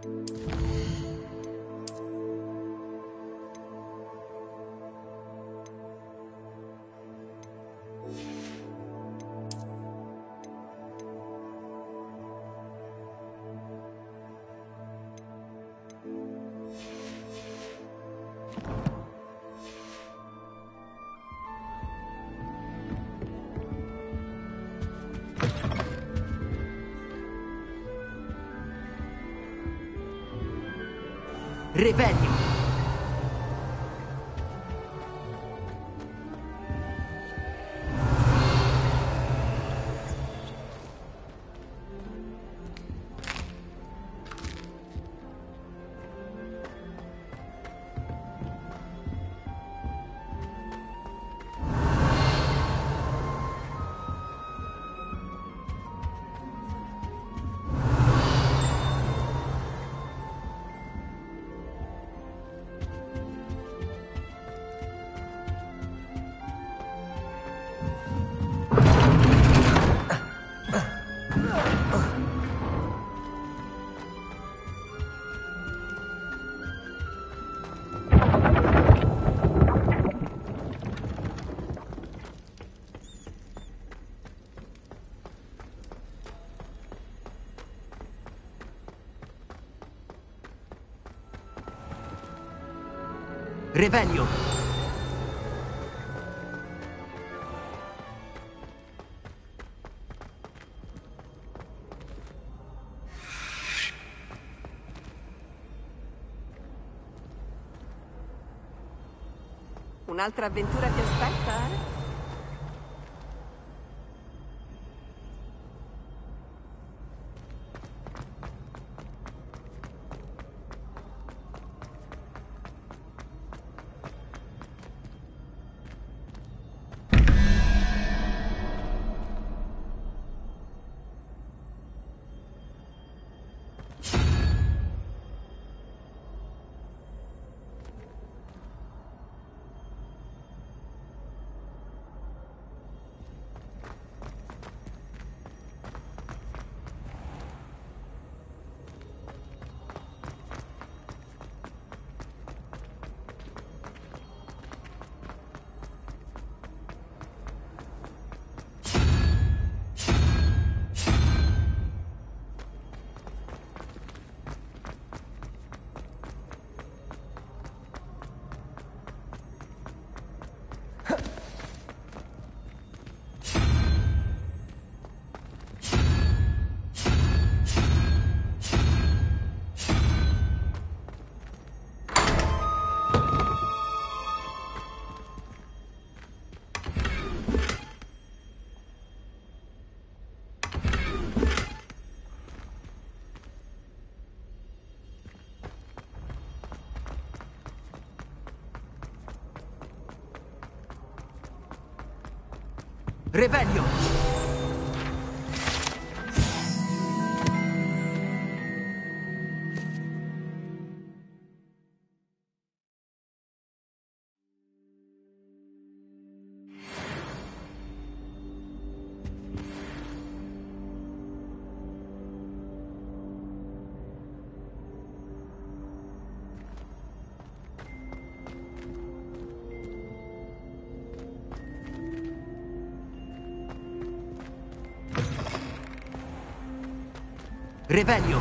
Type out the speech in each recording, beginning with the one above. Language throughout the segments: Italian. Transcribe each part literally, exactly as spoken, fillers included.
Revelio. Revelio. Un'altra avventura ti aspetta, eh? Revelio. Revelio.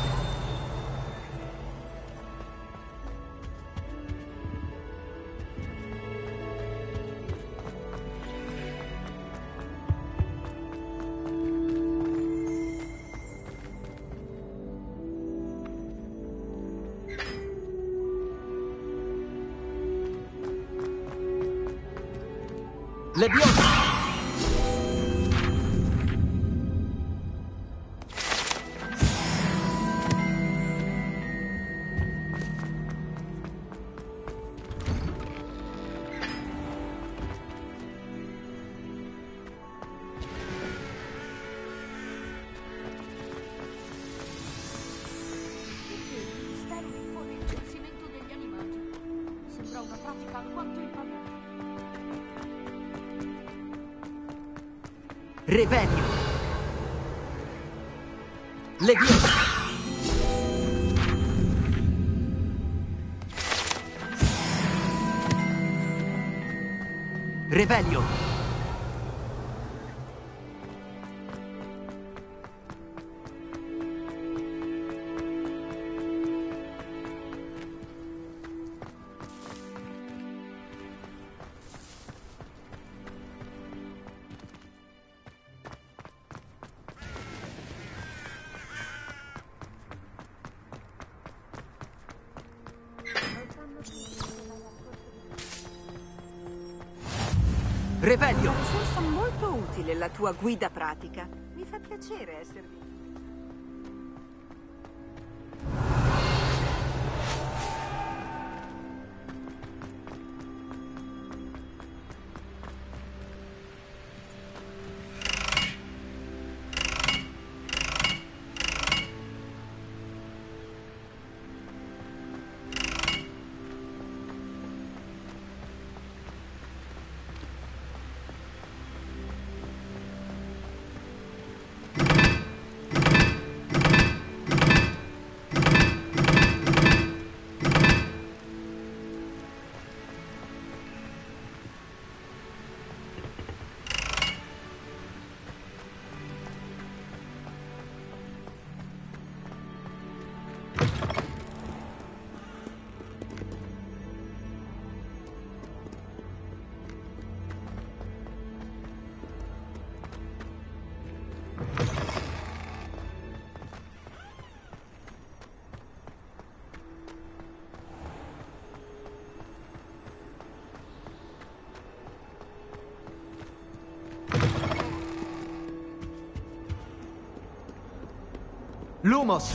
Leviosa. Revelio. Leviosa. Revelio. Revelio. Mi senso molto utile la tua guida pratica. Mi fa piacere esservi. Lumos.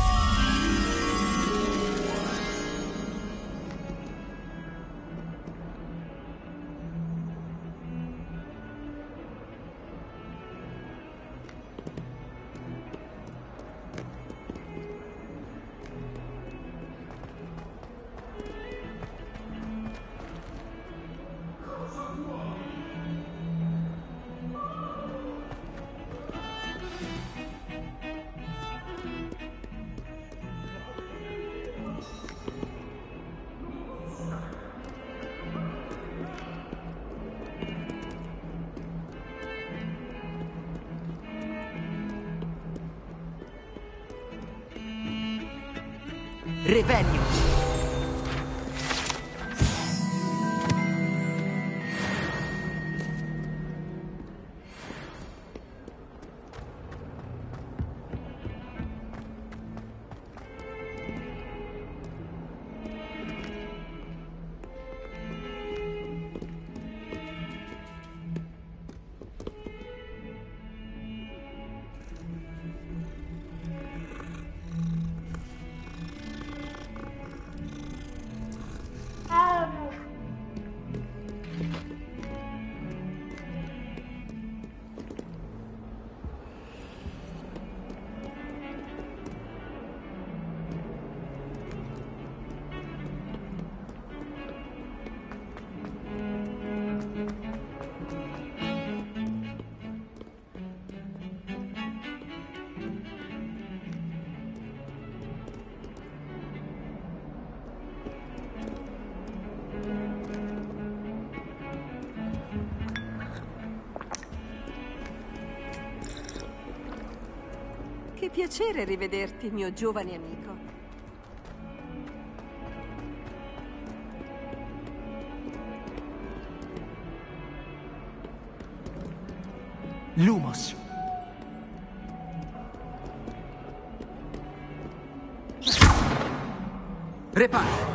Revelio. Che piacere rivederti, mio giovane amico. Lumos. Reparo.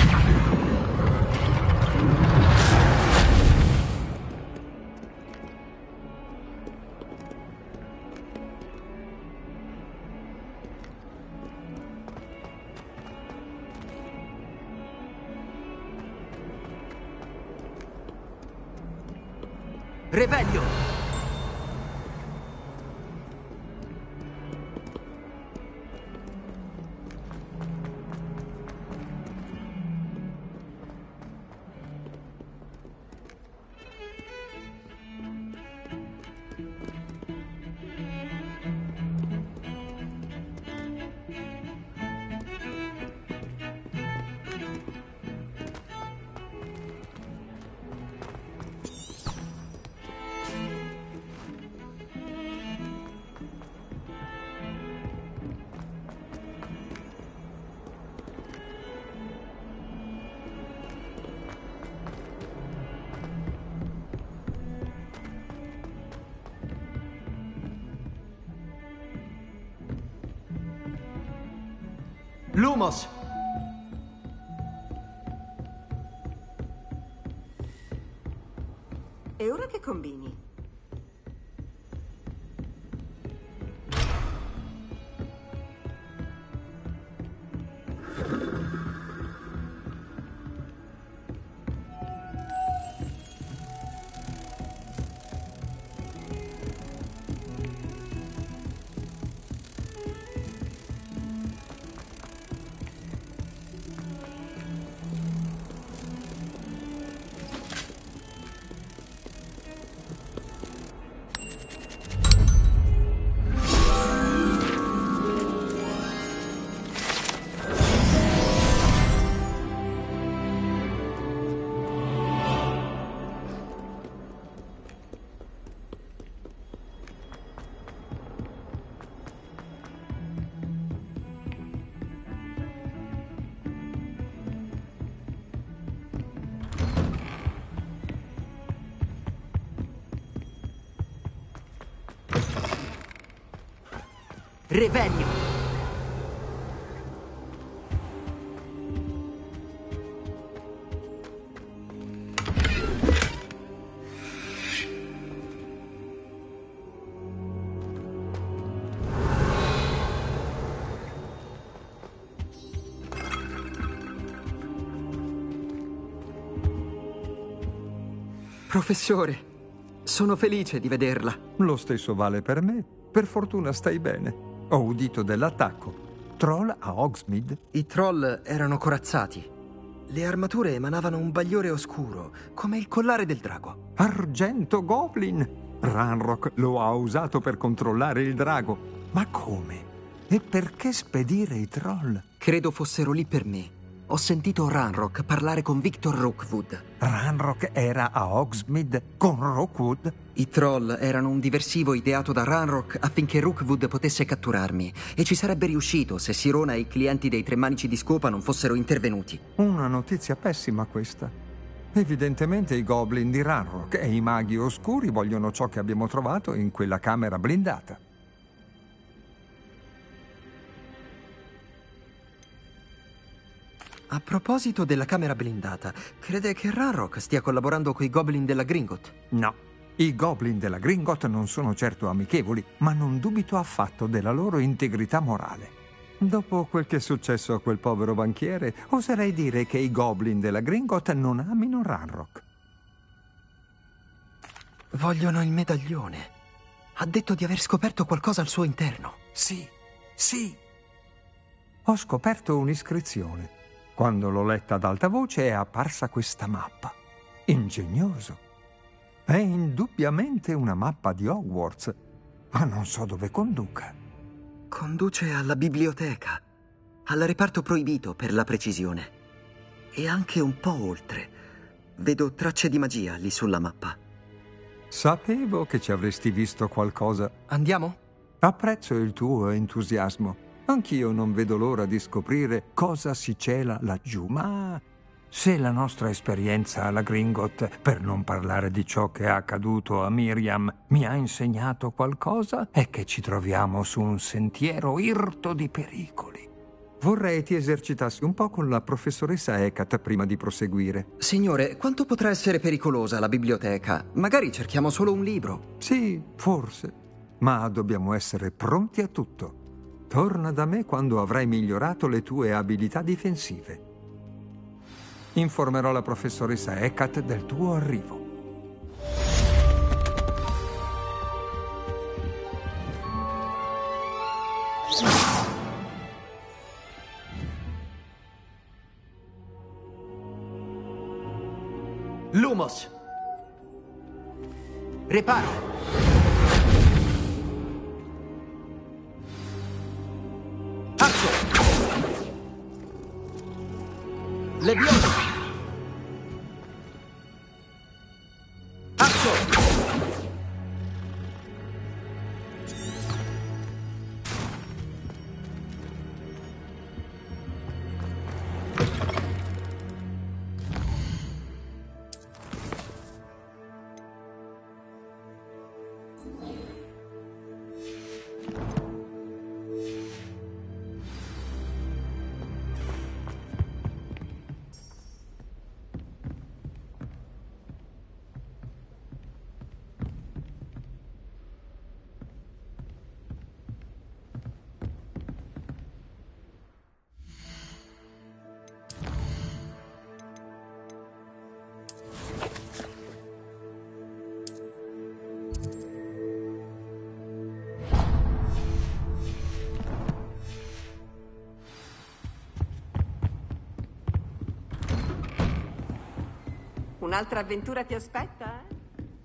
Revelio. Lumos! E ora che combini? Revelio! Professore, sono felice di vederla. Lo stesso vale per me. Per fortuna stai bene. Ho udito dell'attacco. Troll a Hogsmeade? I troll erano corazzati. Le armature emanavano un bagliore oscuro, come il collare del drago. Argento Goblin! Ranrock lo ha usato per controllare il drago. Ma come? E perché spedire i troll? Credo fossero lì per me. Ho sentito Ranrock parlare con Victor Rookwood. Ranrock era a Hogsmeade con Rookwood? I troll erano un diversivo ideato da Ranrock affinché Rookwood potesse catturarmi, e ci sarebbe riuscito se Sirona e i clienti dei Tre Manici di Scopa non fossero intervenuti. Una notizia pessima questa. Evidentemente i goblin di Ranrock e i maghi oscuri vogliono ciò che abbiamo trovato in quella camera blindata. A proposito della camera blindata, crede che Ranrock stia collaborando coi goblin della Gringot? No, i goblin della Gringot non sono certo amichevoli, ma non dubito affatto della loro integrità morale. Dopo quel che è successo a quel povero banchiere, oserei dire che i goblin della Gringot non amino Ranrock. Vogliono il medaglione. Ha detto di aver scoperto qualcosa al suo interno. Sì, sì. Ho scoperto un'iscrizione. Quando l'ho letta ad alta voce è apparsa questa mappa. Ingegnoso. È indubbiamente una mappa di Hogwarts, ma non so dove conduca. Conduce alla biblioteca, al reparto proibito per la precisione. E anche un po' oltre. Vedo tracce di magia lì sulla mappa. Sapevo che ci avresti visto qualcosa. Andiamo? Apprezzo il tuo entusiasmo. Anch'io non vedo l'ora di scoprire cosa si cela laggiù, ma se la nostra esperienza alla Gringot, per non parlare di ciò che è accaduto a Miriam, mi ha insegnato qualcosa, è che ci troviamo su un sentiero irto di pericoli. Vorrei ti esercitassi un po' con la professoressa Hecat prima di proseguire. Signore, quanto potrà essere pericolosa la biblioteca? Magari cerchiamo solo un libro. Sì, forse, ma dobbiamo essere pronti a tutto. Torna da me quando avrai migliorato le tue abilità difensive. Informerò la professoressa Hecat del tuo arrivo. Lumos! Reparo! Levioso! Atto! Un'altra avventura ti aspetta, eh?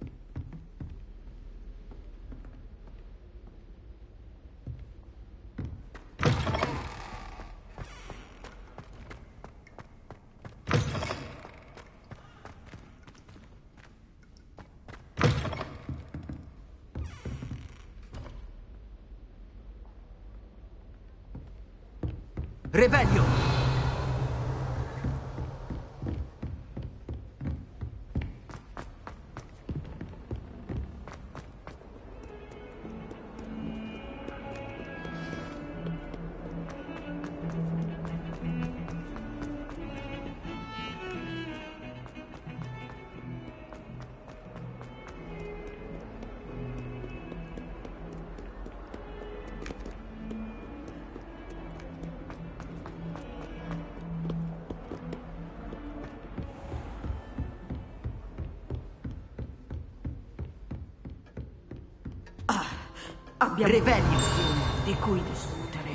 Revelio! Abbiamo Revelio! di cui discutere.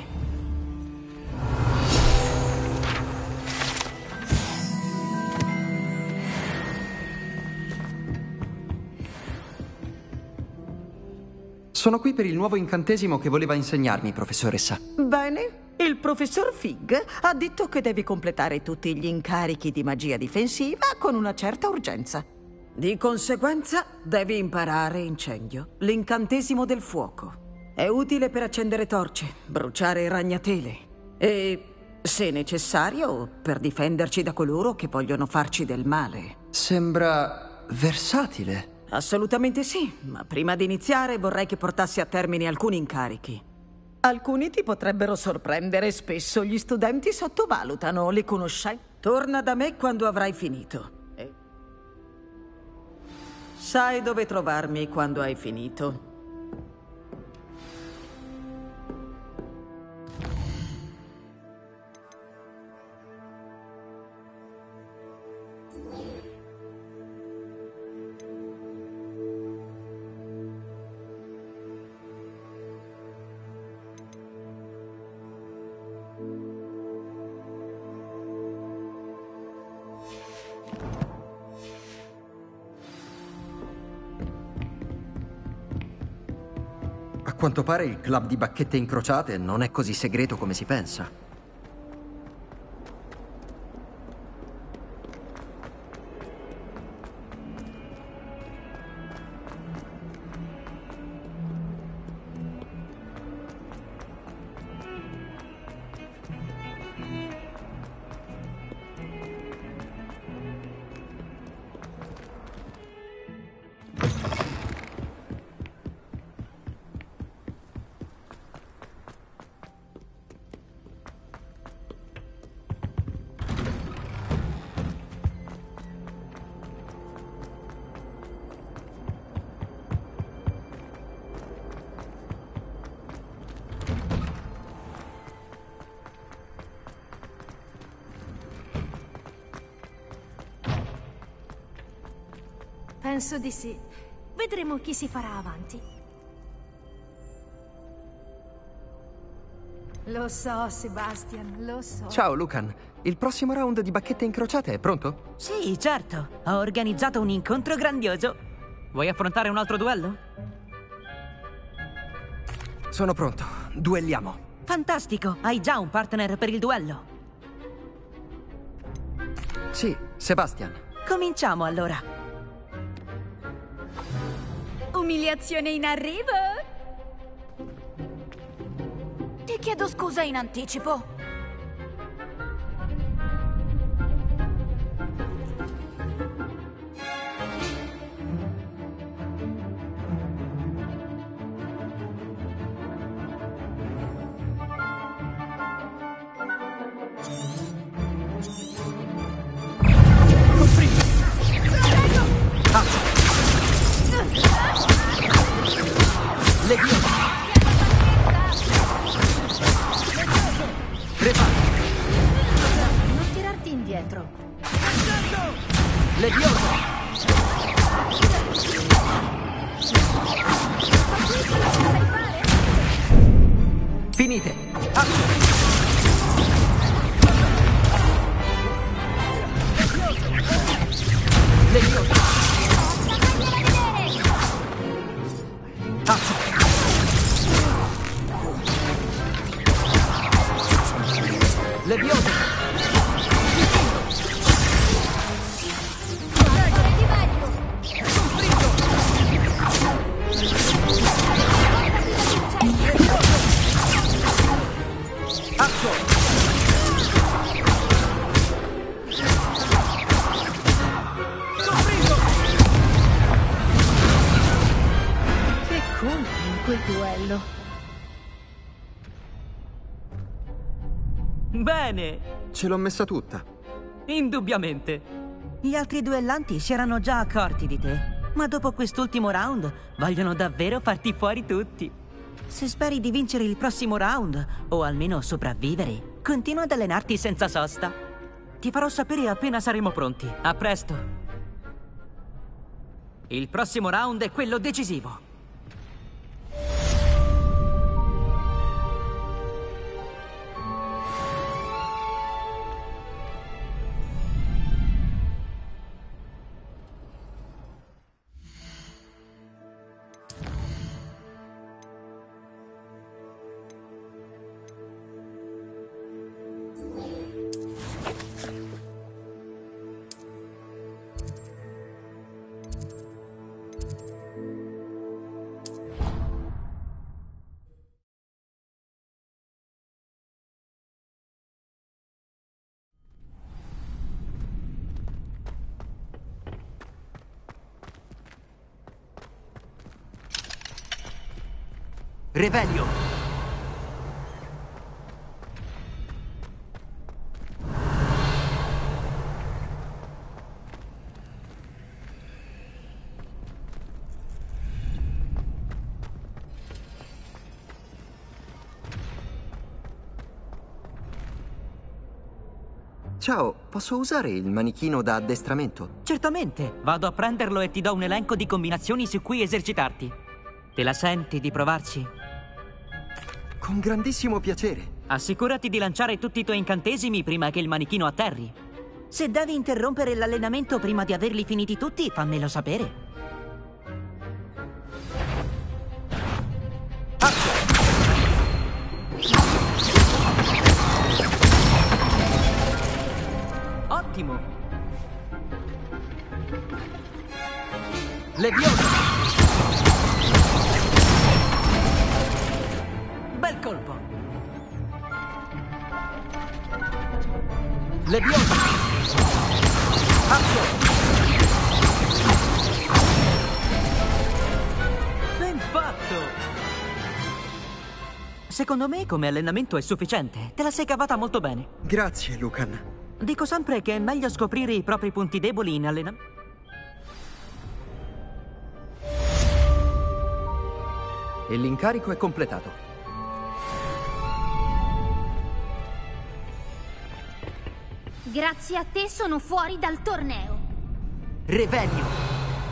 Sono qui per il nuovo incantesimo che voleva insegnarmi, professoressa. Bene. Il professor Fig ha detto che devi completare tutti gli incarichi di magia difensiva con una certa urgenza. Di conseguenza, devi imparare incendio, l'incantesimo del fuoco. È utile per accendere torce, bruciare ragnatele e, se necessario, per difenderci da coloro che vogliono farci del male. Sembra versatile. Assolutamente sì, ma prima di iniziare vorrei che portassi a termine alcuni incarichi. Alcuni ti potrebbero sorprendere, spesso gli studenti sottovalutano le conoscenze. Torna da me quando avrai finito. E... sai dove trovarmi quando hai finito. A quanto pare il club di bacchette incrociate non è così segreto come si pensa. Penso di sì. Vedremo chi si farà avanti. Lo so, Sebastian, lo so. Ciao, Lucan. Il prossimo round di bacchette incrociate è pronto? Sì, certo. Ho organizzato un incontro grandioso. Vuoi affrontare un altro duello? Sono pronto. Duelliamo. Fantastico. Hai già un partner per il duello. Sì, Sebastian. Cominciamo allora. Umiliazione in arrivo? Ti chiedo scusa in anticipo. Non tirarti indietro. Levioso! Sai fare? Finite! Ah. Levioso! Leviosa! Che colpi in quel duello. Bene, Ce l'ho messa tutta. indubbiamente. Gli altri duellanti si erano già accorti di te, ma dopo quest'ultimo round vogliono davvero farti fuori tutti. Se speri di vincere il prossimo round, o almeno sopravvivere, continua ad allenarti senza sosta. Ti farò sapere appena saremo pronti. A presto. Il prossimo round è quello decisivo. Revelio! Ciao, posso usare il manichino da addestramento? Certamente. Vado a prenderlo e ti do un elenco di combinazioni su cui esercitarti. Te la senti di provarci? Con grandissimo piacere. Assicurati di lanciare tutti i tuoi incantesimi prima che il manichino atterri. Se devi interrompere l'allenamento prima di averli finiti tutti, fammelo sapere. Ottimo! Leviosa! Bel colpo! Leviosa! Atto! Ben fatto! Secondo me come allenamento è sufficiente. Te la sei cavata molto bene. Grazie, Lucan. Dico sempre che è meglio scoprire i propri punti deboli in allenamento. E l'incarico è completato. Grazie a te sono fuori dal torneo. Revelio!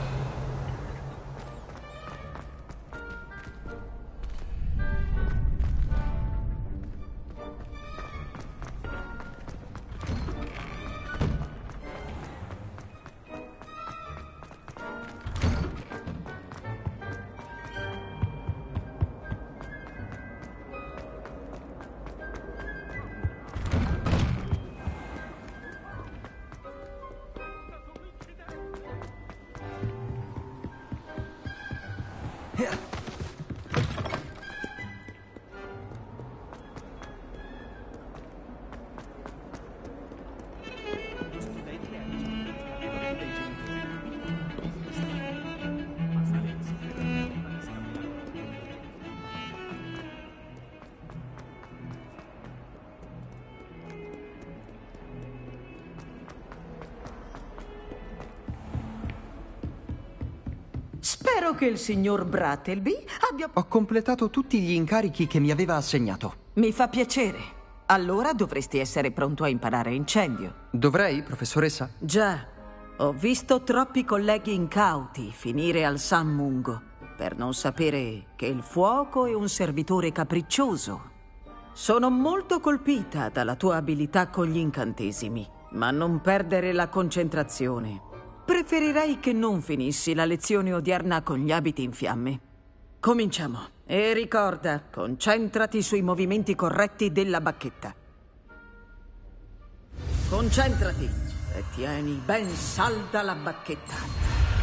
Spero che il signor Brattleby abbia... Ho completato tutti gli incarichi che mi aveva assegnato. Mi fa piacere. Allora dovresti essere pronto a imparare incendio. Dovrei, professoressa? Già, ho visto troppi colleghi incauti finire al San Mungo per non sapere che il fuoco è un servitore capriccioso. Sono molto colpita dalla tua abilità con gli incantesimi, ma non perdere la concentrazione. Preferirei che non finissi la lezione odierna con gli abiti in fiamme. Cominciamo. E ricorda, concentrati sui movimenti corretti della bacchetta. Concentrati e tieni ben salda la bacchetta.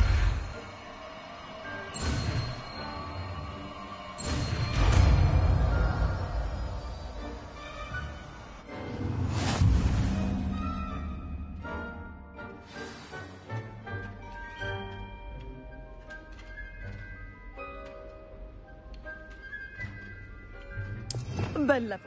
Bel lavoro.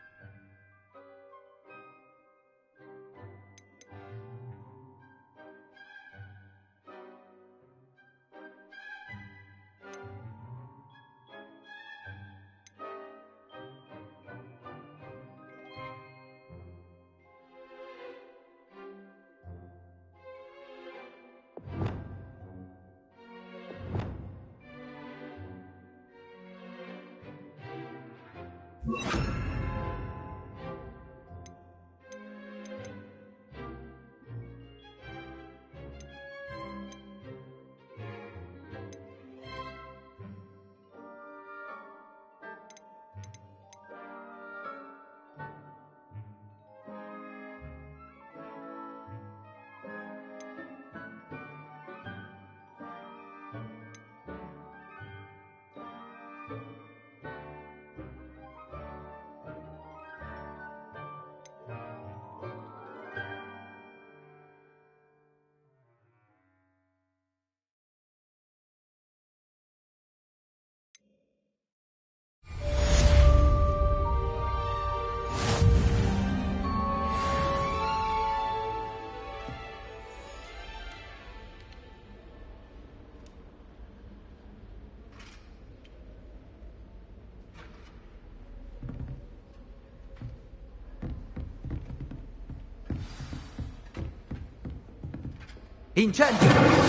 Incendio!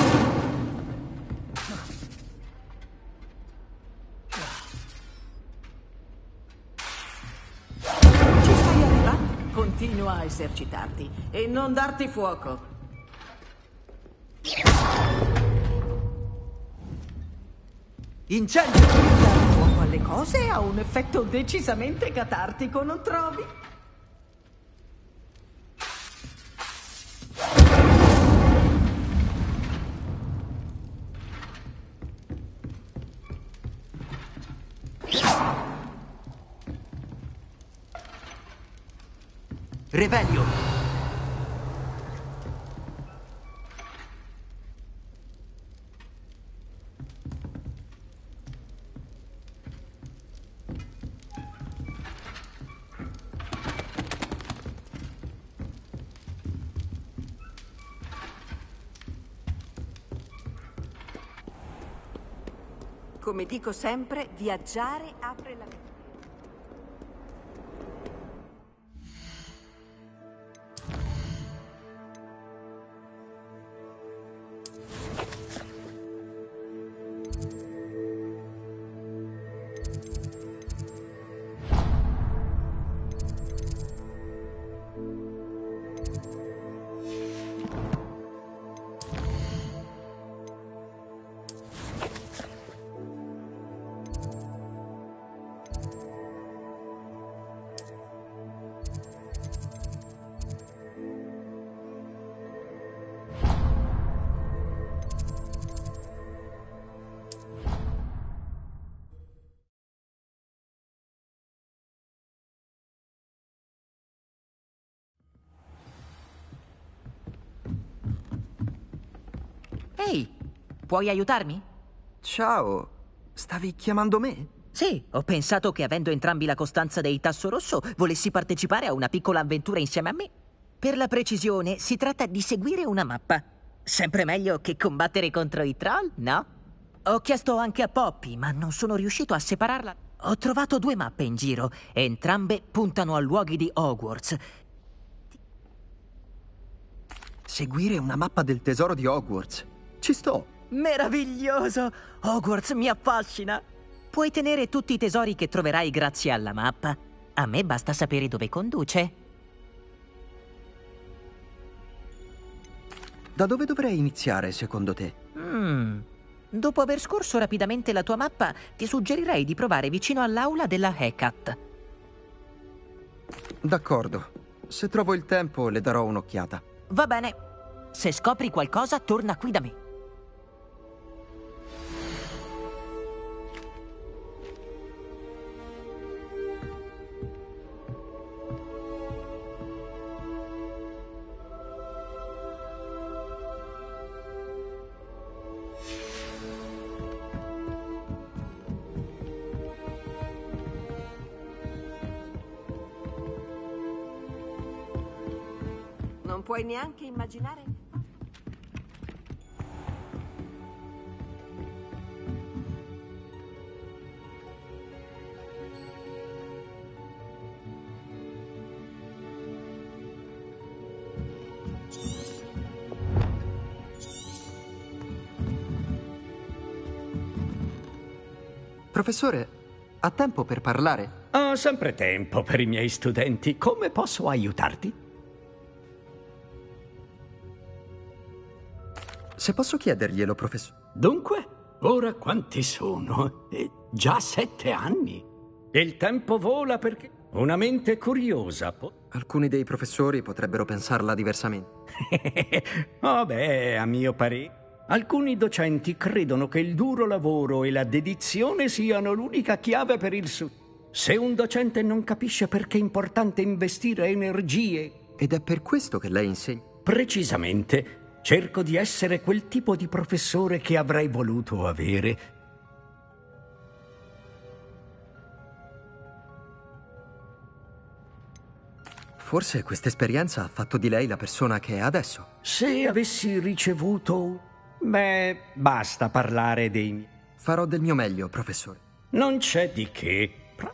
Ci stai arrivando? Continua a esercitarti e non darti fuoco. Incendio! Dare fuoco alle cose ha un effetto decisamente catartico, non trovi? Revelio! Come dico sempre, viaggiare apre la mente. Ehi, puoi aiutarmi? Ciao, stavi chiamando me? Sì, ho pensato che avendo entrambi la costanza dei Tasso Rosso, volessi partecipare a una piccola avventura insieme a me. Per la precisione, si tratta di seguire una mappa. Sempre meglio che combattere contro i troll, no? Ho chiesto anche a Poppy, ma non sono riuscito a separarla. Ho trovato due mappe in giro, e entrambe puntano a luoghi di Hogwarts. Seguire una mappa del tesoro di Hogwarts. Ci sto. Meraviglioso! Hogwarts mi affascina! Puoi tenere tutti i tesori che troverai grazie alla mappa. A me basta sapere dove conduce. Da dove dovrei iniziare, secondo te? Mm. Dopo aver scorso rapidamente la tua mappa, ti suggerirei di provare vicino all'aula della Hecate. D'accordo. Se trovo il tempo, le darò un'occhiata. Va bene. Se scopri qualcosa, torna qui da me. Non puoi neanche immaginare? Professore, ha tempo per parlare? Ho sempre tempo per i miei studenti. Come posso aiutarti? Se posso chiederglielo, professore. Dunque, ora quanti sono? Eh, già sette anni. Il tempo vola perché una mente curiosa può... Alcuni dei professori potrebbero pensarla diversamente. Oh beh, a mio parere. Alcuni docenti credono che il duro lavoro e la dedizione siano l'unica chiave per il successo. Se un docente non capisce perché è importante investire energie... Ed è per questo che lei insegna? Precisamente. Cerco di essere quel tipo di professore che avrei voluto avere. Forse questa esperienza ha fatto di lei la persona che è adesso. Se avessi ricevuto... Beh, basta parlare dei miei... Farò del mio meglio, professore. Non c'è di che.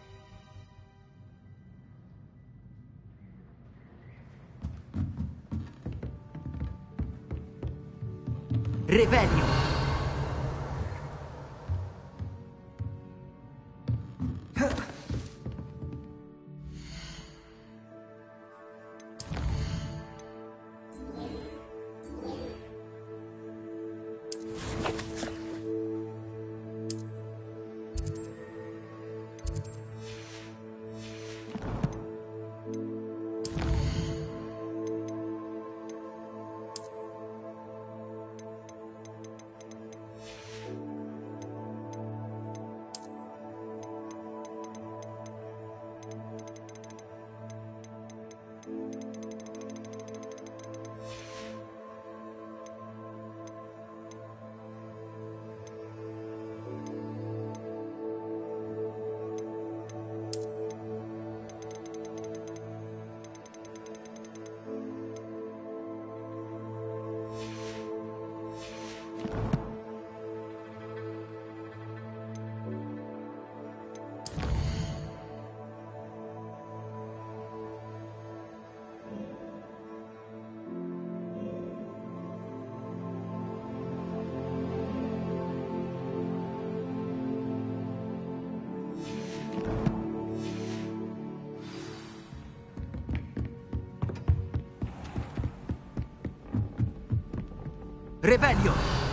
Revelio! Revelio!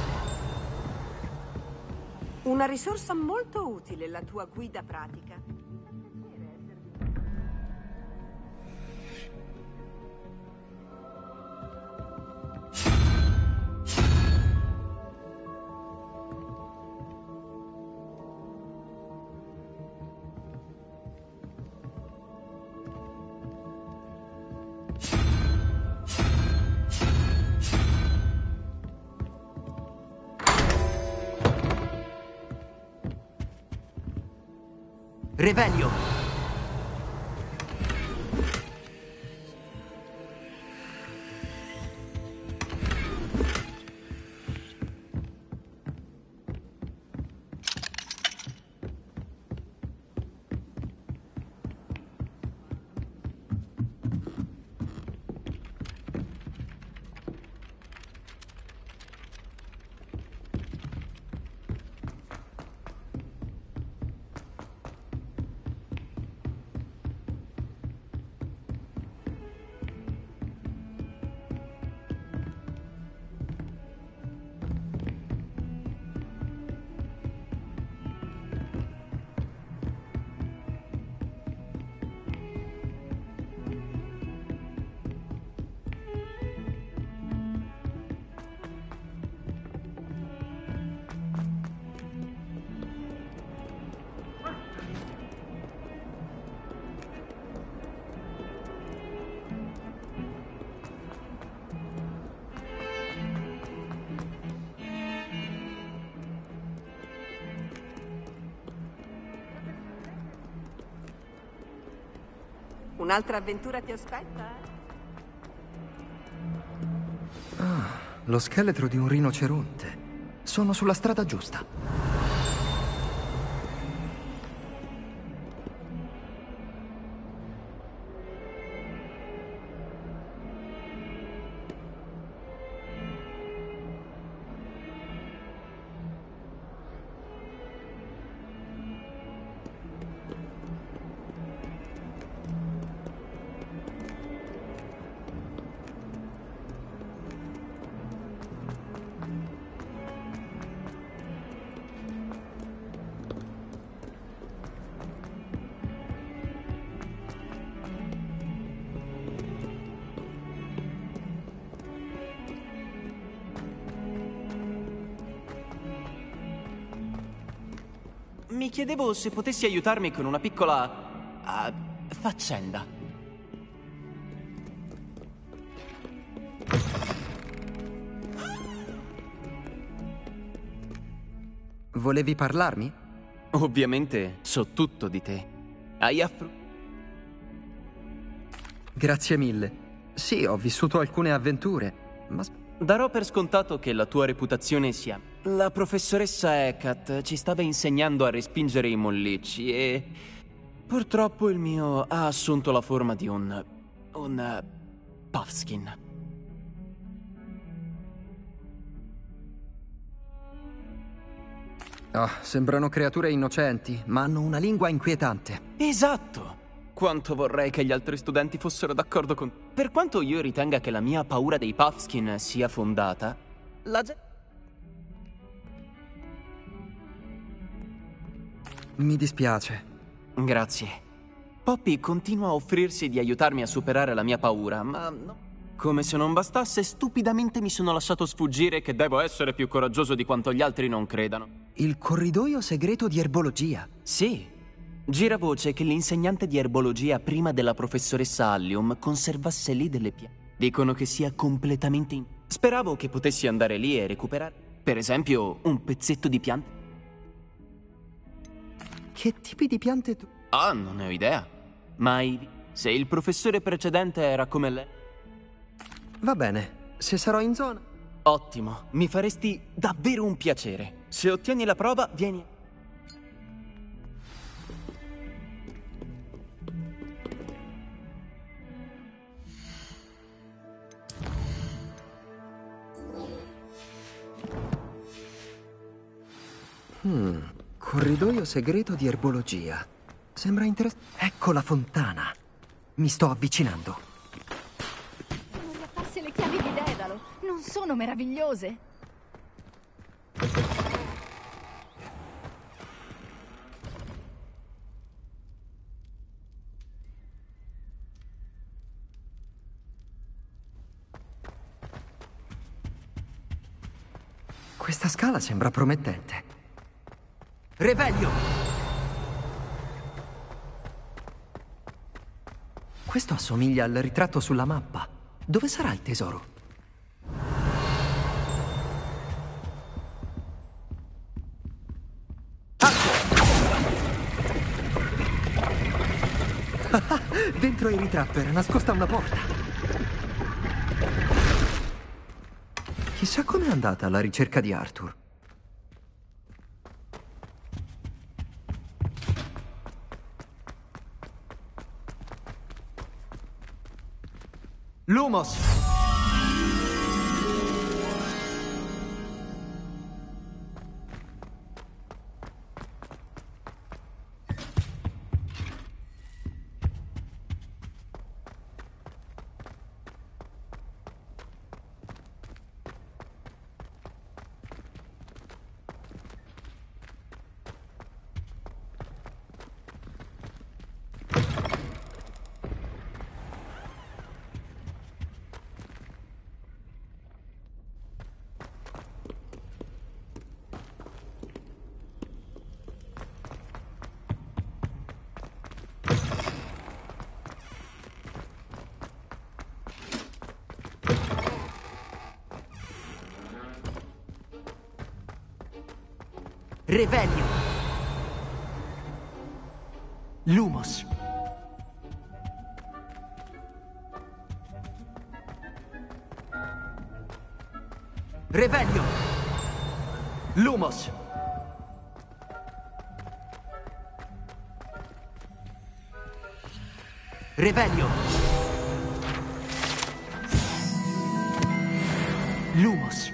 Una risorsa molto utile, la tua guida pratica. Revelio! Un'altra avventura ti aspetta? Ah, lo scheletro di un rinoceronte. Sono sulla strada giusta. Mi chiedevo se potessi aiutarmi con una piccola uh, faccenda. Volevi parlarmi? Ovviamente so tutto di te. Hai affr... Grazie mille. Sì, ho vissuto alcune avventure, ma... Darò per scontato che la tua reputazione sia... La professoressa Hecate ci stava insegnando a respingere i mollicci e... Purtroppo il mio ha assunto la forma di un... un... Uh, puffskin. Oh, sembrano creature innocenti, ma hanno una lingua inquietante. Esatto! Quanto vorrei che gli altri studenti fossero d'accordo con... Per quanto io ritenga che la mia paura dei puffskin sia fondata, la gente... Mi dispiace. Grazie. Poppy continua a offrirsi di aiutarmi a superare la mia paura, ma... no. Come se non bastasse, stupidamente mi sono lasciato sfuggire che devo essere più coraggioso di quanto gli altri non credano. Il corridoio segreto di erbologia? Sì. Gira voce che l'insegnante di erbologia prima della professoressa Allium conservasse lì delle piante. Dicono che sia completamente... In... Speravo che potessi andare lì e recuperare, per esempio, un pezzetto di pianta. Che tipi di piante tu... Ah, non ne ho idea. Mai. Se il professore precedente era come lei... Va bene, se sarò in zona... Ottimo, mi faresti davvero un piacere. Se ottieni la prova, vieni... Hmm, corridoio segreto di erbologia. Sembra interessante. Ecco la fontana. Mi sto avvicinando. Sono riapparse le chiavi di Dedalo. Non sono meravigliose? Questa scala sembra promettente. Revelio! Questo assomiglia al ritratto sulla mappa. Dove sarà il tesoro? Ah! Dentro il ritratto era nascosta una porta. Chissà com'è andata la ricerca di Arthur. Lumos! Revelio! Lumos! Revelio! Lumos! Revelio! Lumos!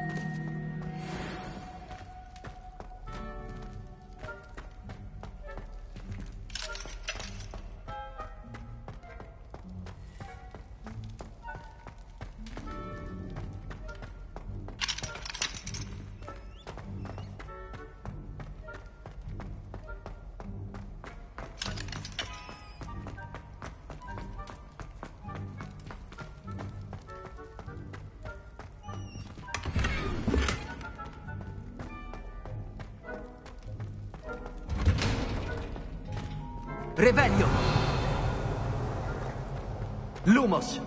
Revelio! Lumos!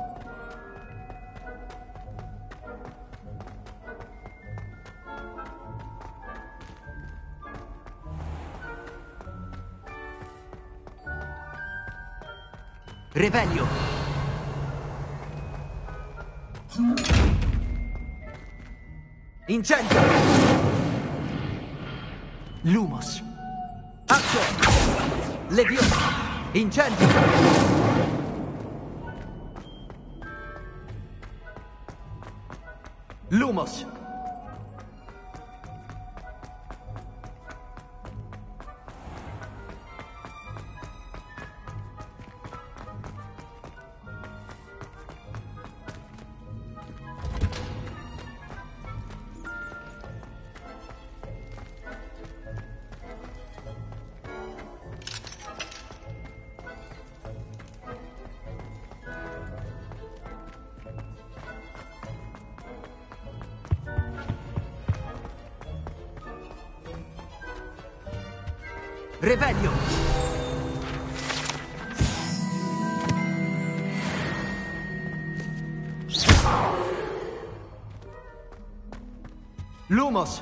Revelio! Incendio! Lumos! Acqua! Leviosa! Incendio! Lumos! Revelio! Lumos!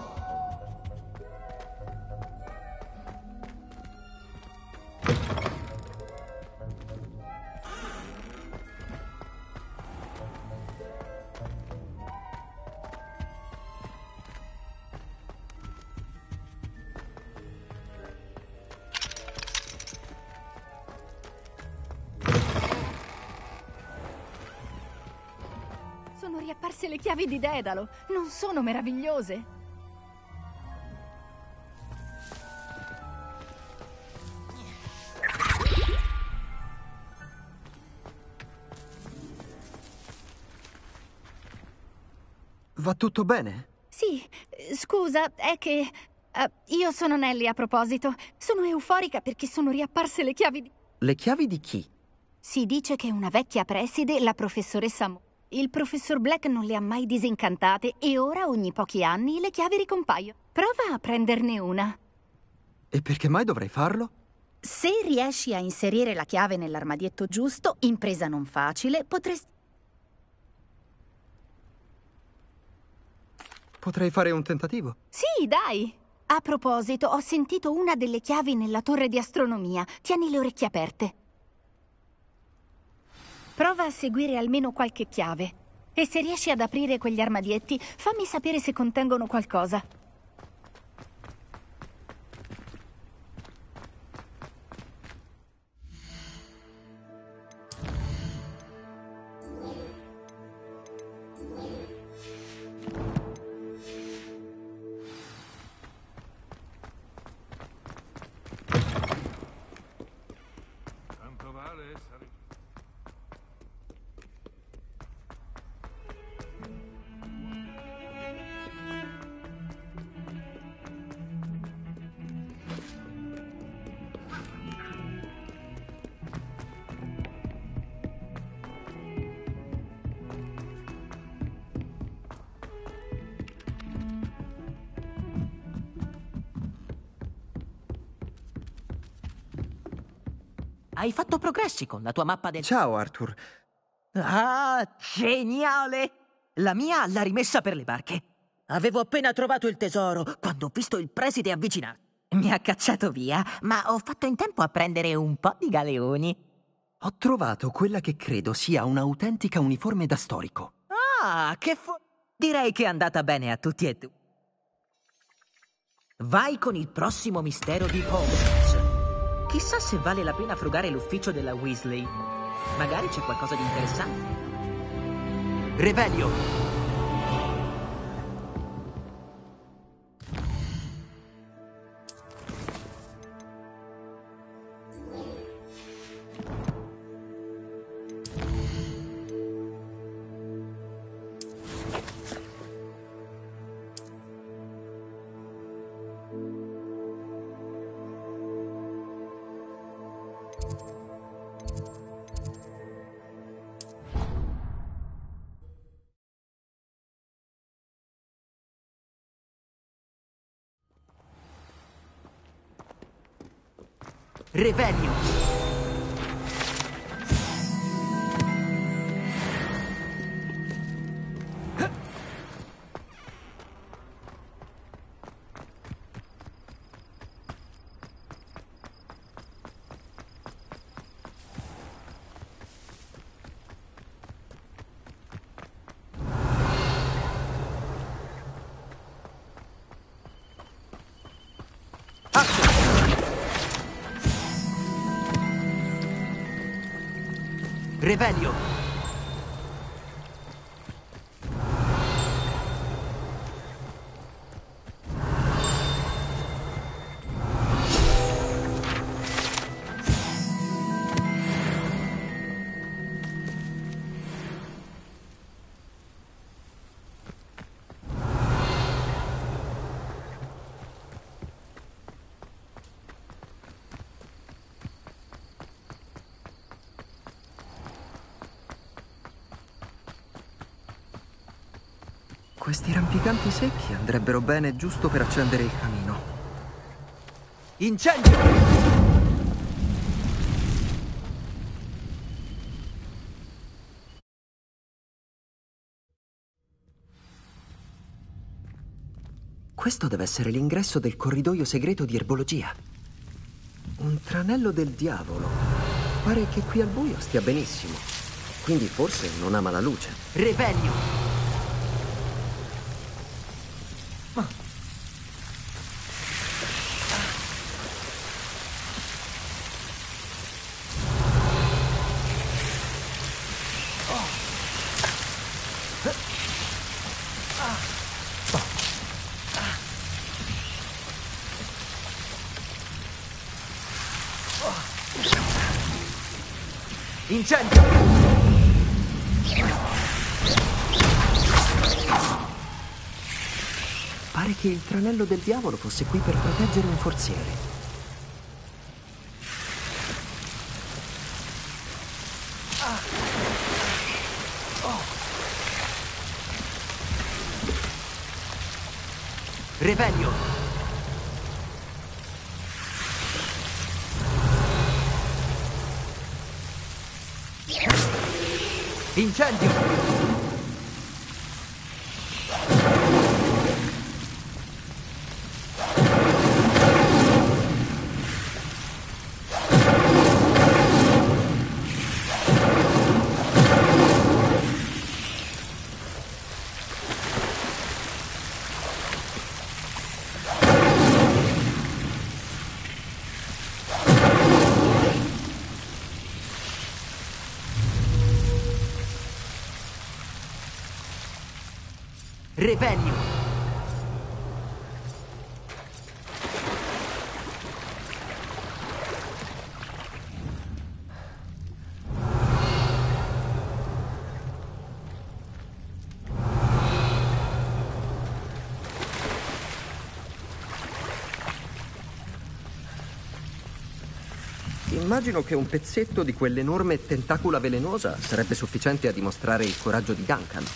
Sono riapparse le chiavi di Dedalo. Non sono meravigliose? Va tutto bene? Sì, scusa, è che... Uh, io sono Nelly, a proposito. Sono euforica perché sono riapparse le chiavi di... Le chiavi di chi? Si dice che una vecchia preside, la professoressa Mo. Il professor Black non le ha mai disincantate e ora, ogni pochi anni, le chiavi ricompaiono. Prova a prenderne una. E perché mai dovrei farlo? Se riesci a inserire la chiave nell'armadietto giusto, impresa non facile, potresti... Potrei fare un tentativo? Sì, dai! A proposito, ho sentito una delle chiavi nella torre di astronomia. Tieni le orecchie aperte. Prova a seguire almeno qualche chiave. E se riesci ad aprire quegli armadietti, fammi sapere se contengono qualcosa. Tanto vale essere... Hai fatto progressi con la tua mappa del... Ciao, Arthur. Ah, geniale! La mia l'ha rimessa per le barche. Avevo appena trovato il tesoro quando ho visto il preside avvicinarsi. Mi ha cacciato via, ma ho fatto in tempo a prendere un po' di galeoni. Ho trovato quella che credo sia un'autentica uniforme da storico. Ah, che fu... Direi che è andata bene a tutti e due. Vai con il prossimo mistero di Hogwarts. Chissà se vale la pena frugare l'ufficio della Weasley. Magari c'è qualcosa di interessante. Revelio! Revelio! Revelio! Questi rampicanti secchi andrebbero bene giusto per accendere il camino. Incendio! Questo deve essere l'ingresso del corridoio segreto di erbologia. Un tranello del diavolo. Pare che qui al buio stia benissimo. Quindi forse non ama la luce. Revelio! Incendio! Pare che il tranello del diavolo fosse qui per proteggere un forziere. Revelio! Incendio! Revelio! Immagino che un pezzetto di quell'enorme tentacula velenosa sarebbe sufficiente a dimostrare il coraggio di Duncan.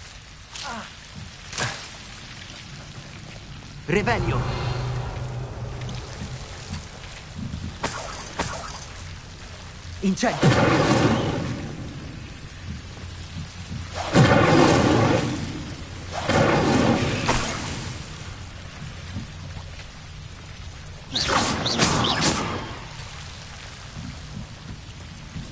Revelio! Incendio!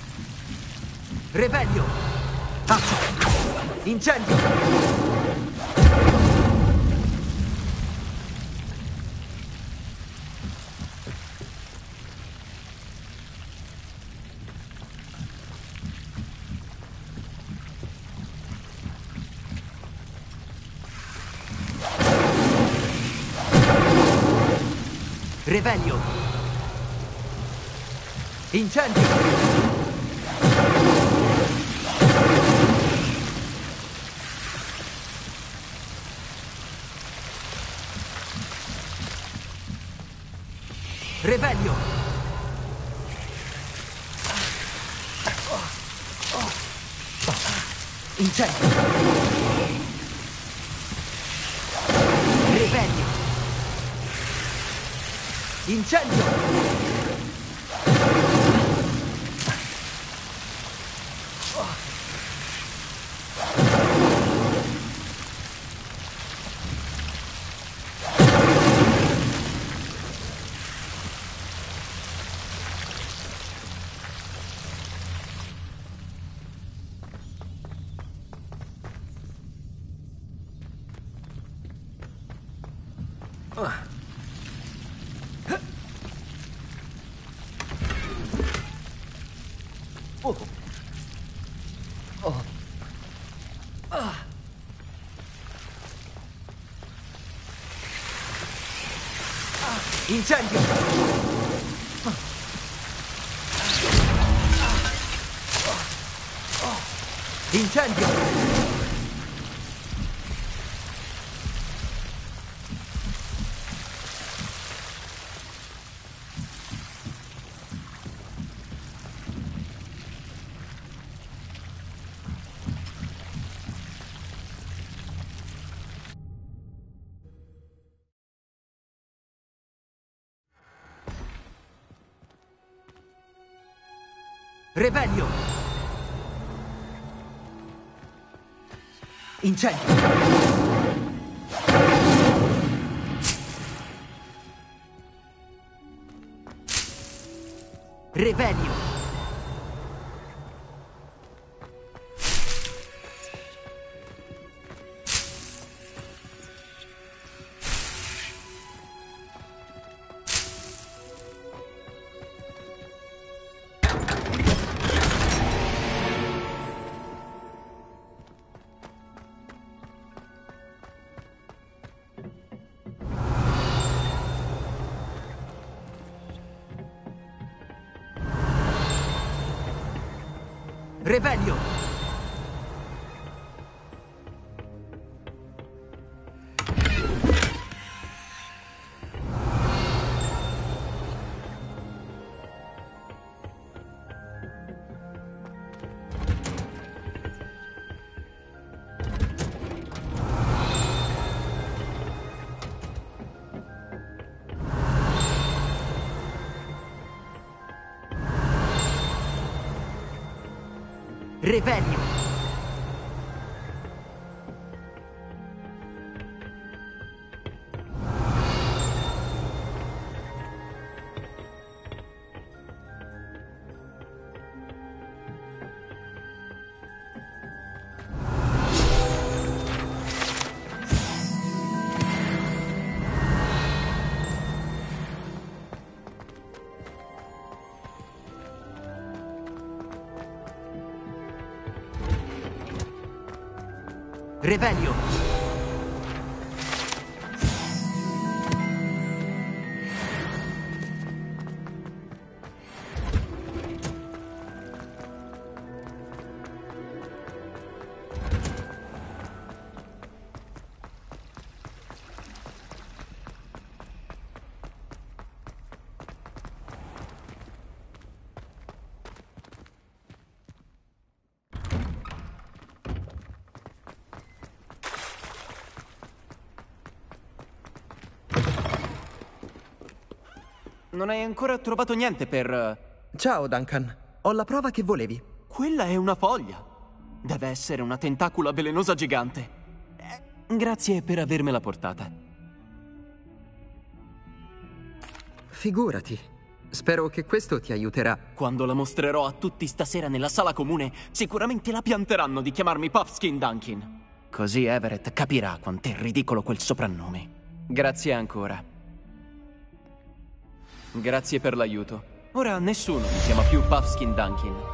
Revelio! Accio! Incendio! Revelio! Incendio! Revelio! Incendio! Revelio! Incendio! Oh. Oh. Ah. Ah. Incendio! Ah. Ah. Incendio! Revelio! Incendio! Revelio! Revelio! Revelio! Revelio! Non hai ancora trovato niente per... Ciao, Duncan. Ho la prova che volevi. Quella è una foglia. Deve essere una tentacula velenosa gigante. Eh, grazie per avermela portata. Figurati. Spero che questo ti aiuterà. Quando la mostrerò a tutti stasera nella sala comune, sicuramente la pianteranno di chiamarmi Puffskin Duncan. Così Everett capirà quant'è ridicolo quel soprannome. Grazie ancora. Grazie per l'aiuto. Ora nessuno mi chiama più Puffskin Dunkin.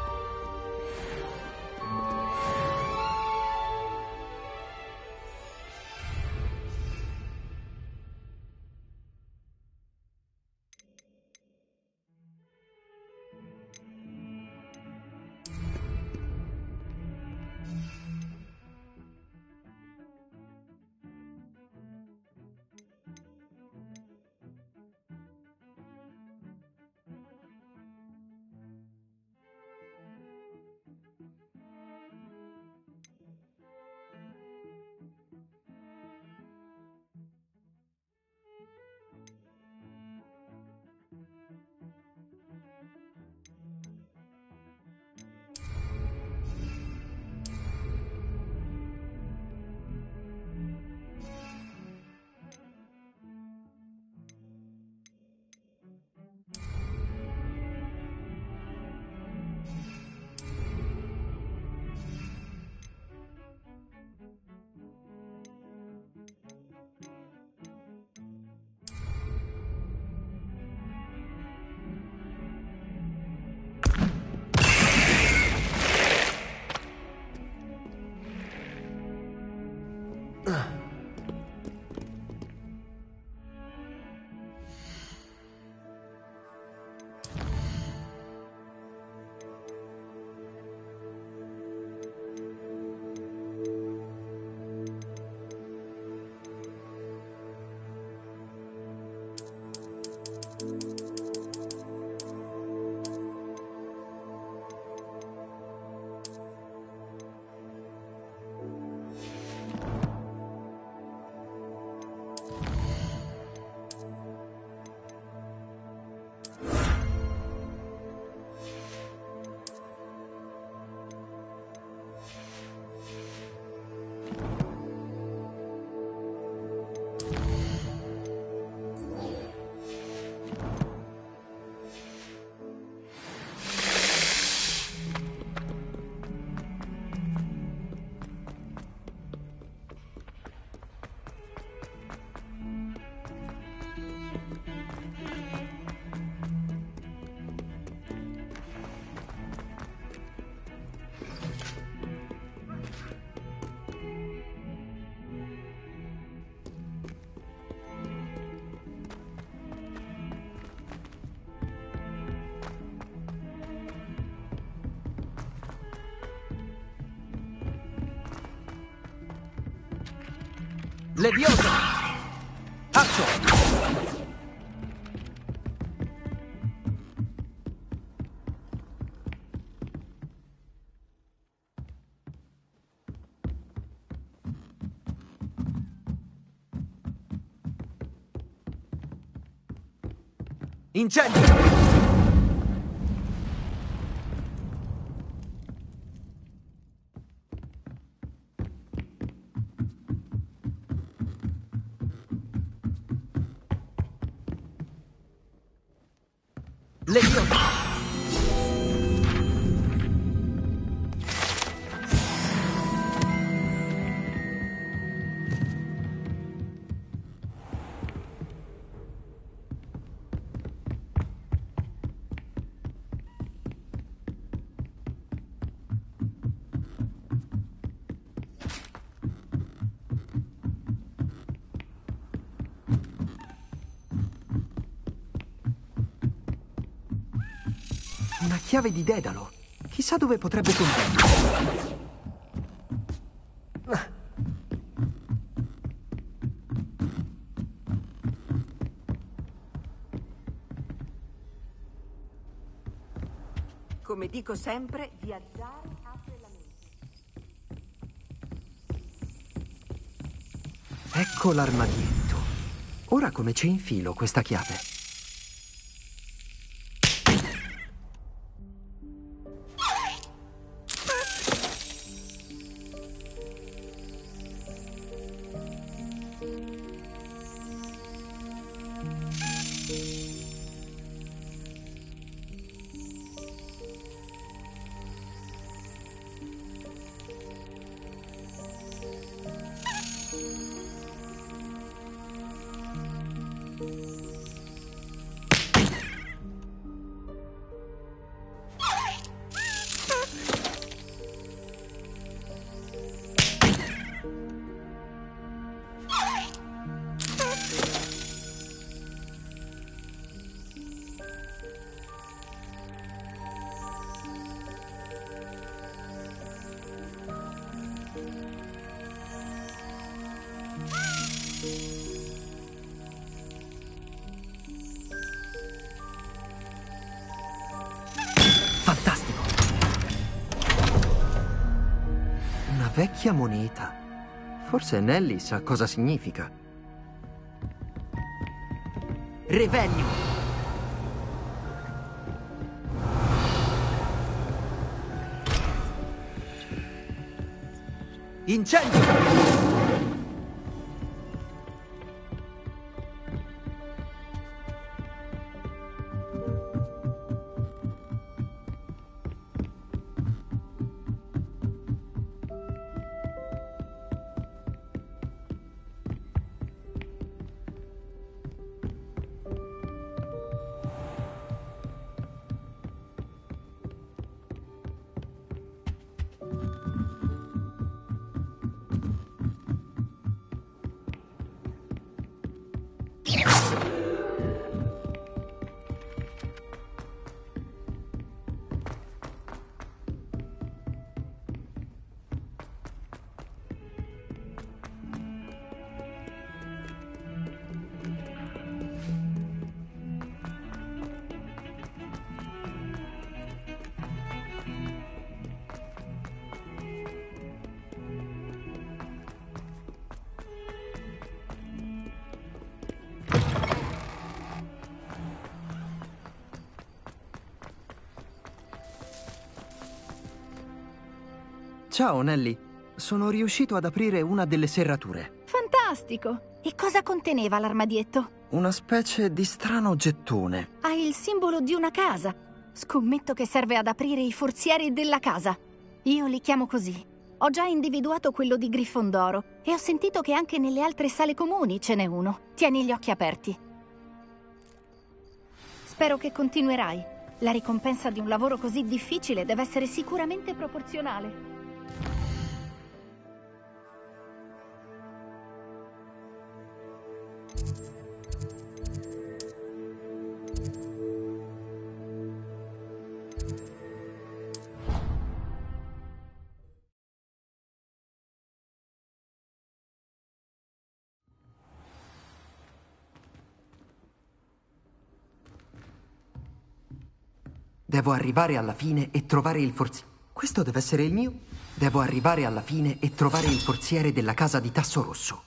Leviosa! Atto! Incendio! Leviosa! Una chiave di Dedalo. Chissà dove potrebbe contenere. Come dico sempre, viaggiare apre la mente. Ecco l'armadietto. Ora come ci infilo questa chiave? Fantastico! Una vecchia moneta. Forse Nelly sa cosa significa. Revelio! Incendio! Ciao, Nelly. Sono riuscito ad aprire una delle serrature. Fantastico! E cosa conteneva l'armadietto? Una specie di strano gettone. Ha il simbolo di una casa. Scommetto che serve ad aprire i forzieri della casa. Io li chiamo così. Ho già individuato quello di Grifondoro e ho sentito che anche nelle altre sale comuni ce n'è uno. Tieni gli occhi aperti. Spero che continuerai. La ricompensa di un lavoro così difficile deve essere sicuramente proporzionale. Devo arrivare alla fine e trovare il forziere. Questo deve essere il mio? Devo arrivare alla fine e trovare il forziere della casa di Tasso Rosso.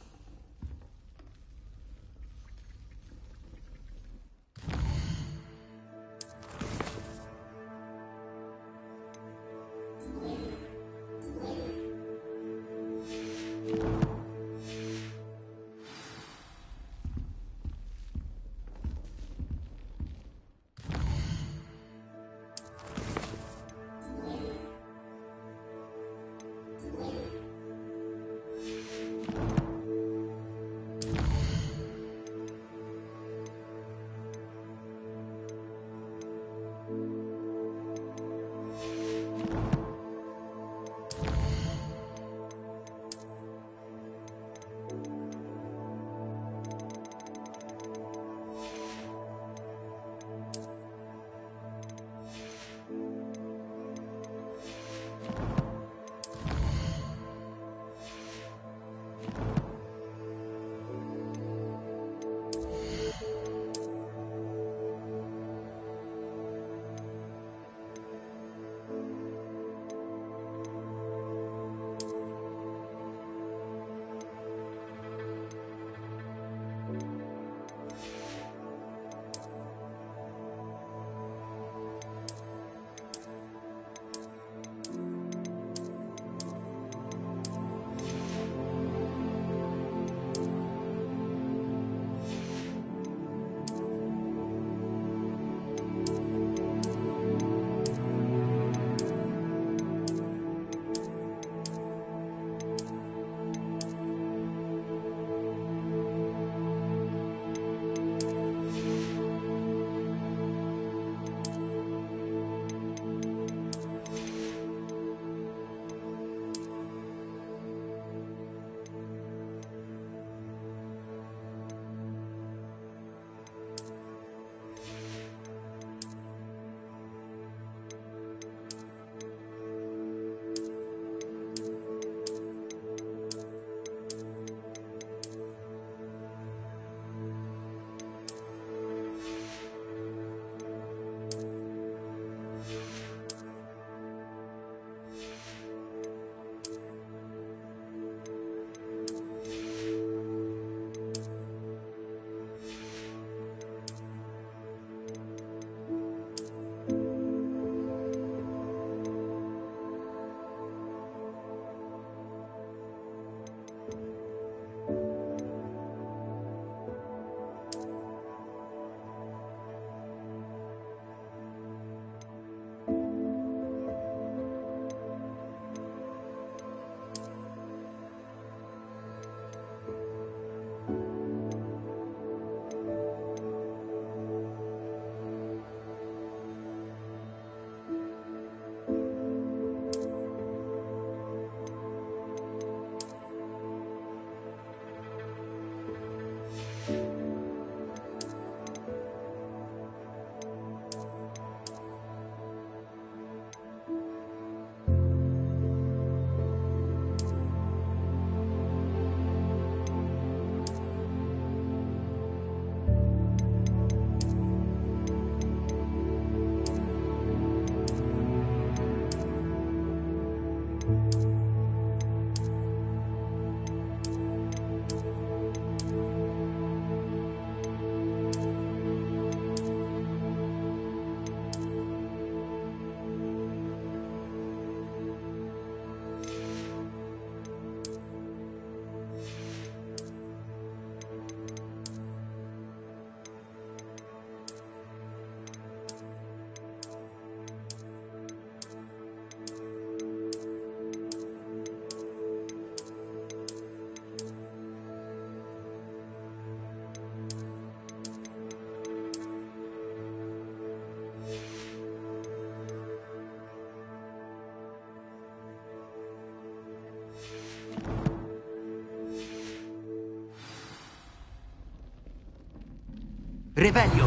Revelio!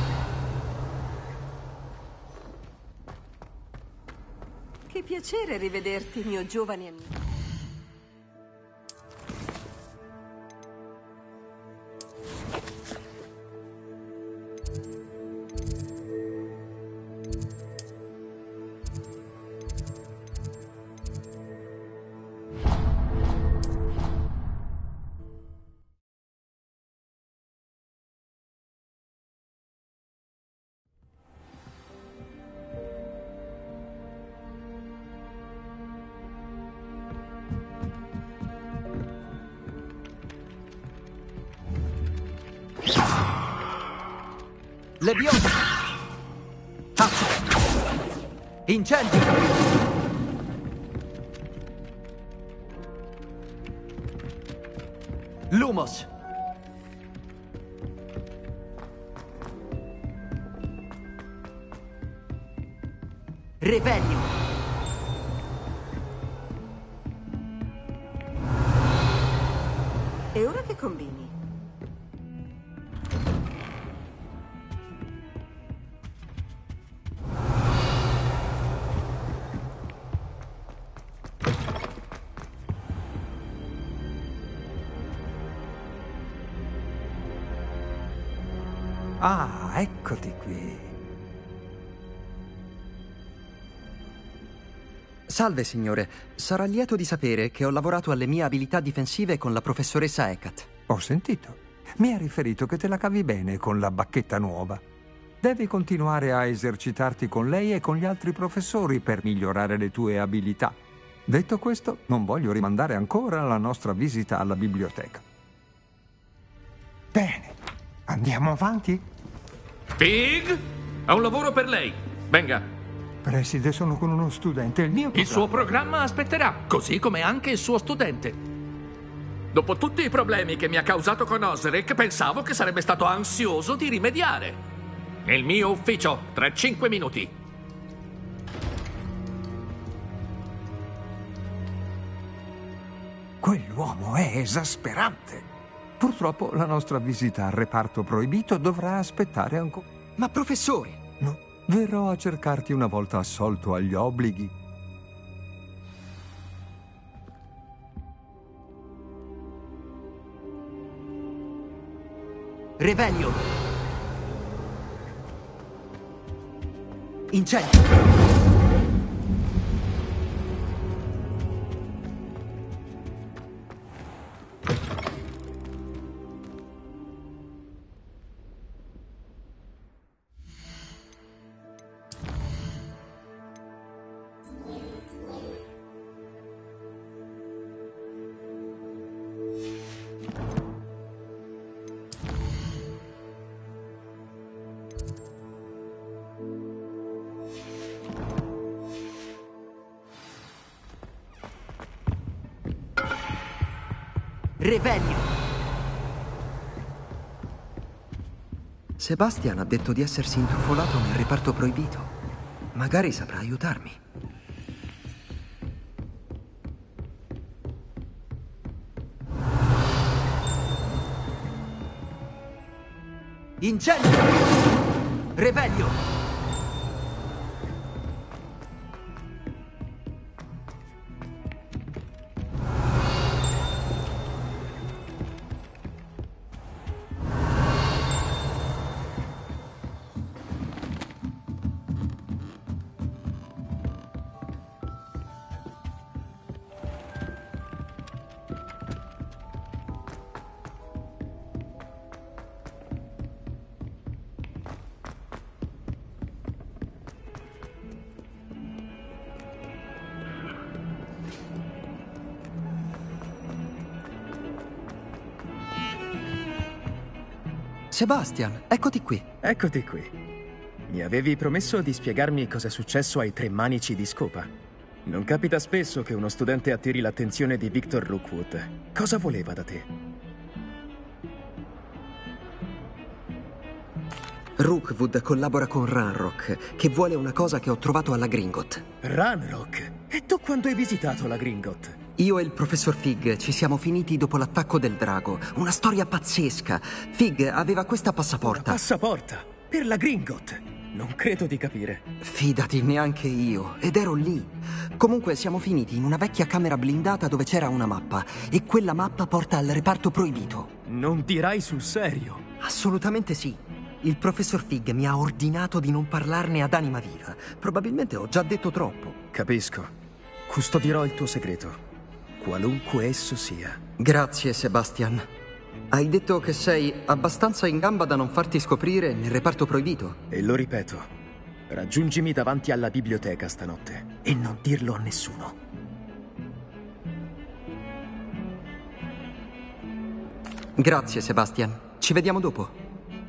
Che piacere rivederti, mio giovane amico. Leviosa! Accio! Incendio! Lumos! Revelio! E ora che combini? Ah, eccoti qui. Salve, signore. Sarà lieto di sapere che ho lavorato alle mie abilità difensive con la professoressa Hecate. Ho sentito. Mi ha riferito che te la cavi bene con la bacchetta nuova. Devi continuare a esercitarti con lei e con gli altri professori per migliorare le tue abilità. Detto questo, non voglio rimandare ancora la nostra visita alla biblioteca. Bene. Andiamo avanti? Fig, ha un lavoro per lei. Venga. Preside, sono con uno studente. Il mio programma... Il suo programma aspetterà, così come anche il suo studente. Dopo tutti i problemi che mi ha causato con Osric, pensavo che sarebbe stato ansioso di rimediare. Nel mio ufficio, tra cinque minuti. Quell'uomo è esasperante. Purtroppo la nostra visita al reparto proibito dovrà aspettare ancora. Ma professore! No, verrò a cercarti una volta assolto agli obblighi. Revelio! Incendio! Revelio! Sebastian ha detto di essersi intrufolato nel reparto proibito. Magari saprà aiutarmi. Incendio! Revelio! Sebastian, eccoti qui. Eccoti qui. Mi avevi promesso di spiegarmi cosa è successo ai tre manici di scopa. Non capita spesso che uno studente attiri l'attenzione di Victor Rookwood. Cosa voleva da te? Rookwood collabora con Ranrock, che vuole una cosa che ho trovato alla Gringot. Ranrock? E tu quando hai visitato la Gringot? Io e il professor Fig ci siamo finiti dopo l'attacco del drago. Una storia pazzesca. Fig aveva questa passaporta. Una passaporta? Per la Gringot? Non credo di capire. Fidati, neanche io. Ed ero lì. Comunque siamo finiti in una vecchia camera blindata dove c'era una mappa. E quella mappa porta al reparto proibito. Non dirai sul serio? Assolutamente sì. Il professor Fig mi ha ordinato di non parlarne ad anima viva. Probabilmente ho già detto troppo. Capisco. Custodirò il tuo segreto, qualunque esso sia. Grazie, Sebastian. Hai detto che sei abbastanza in gamba da non farti scoprire nel reparto proibito? E lo ripeto, raggiungimi davanti alla biblioteca stanotte e non dirlo a nessuno. Grazie, Sebastian. Ci vediamo dopo.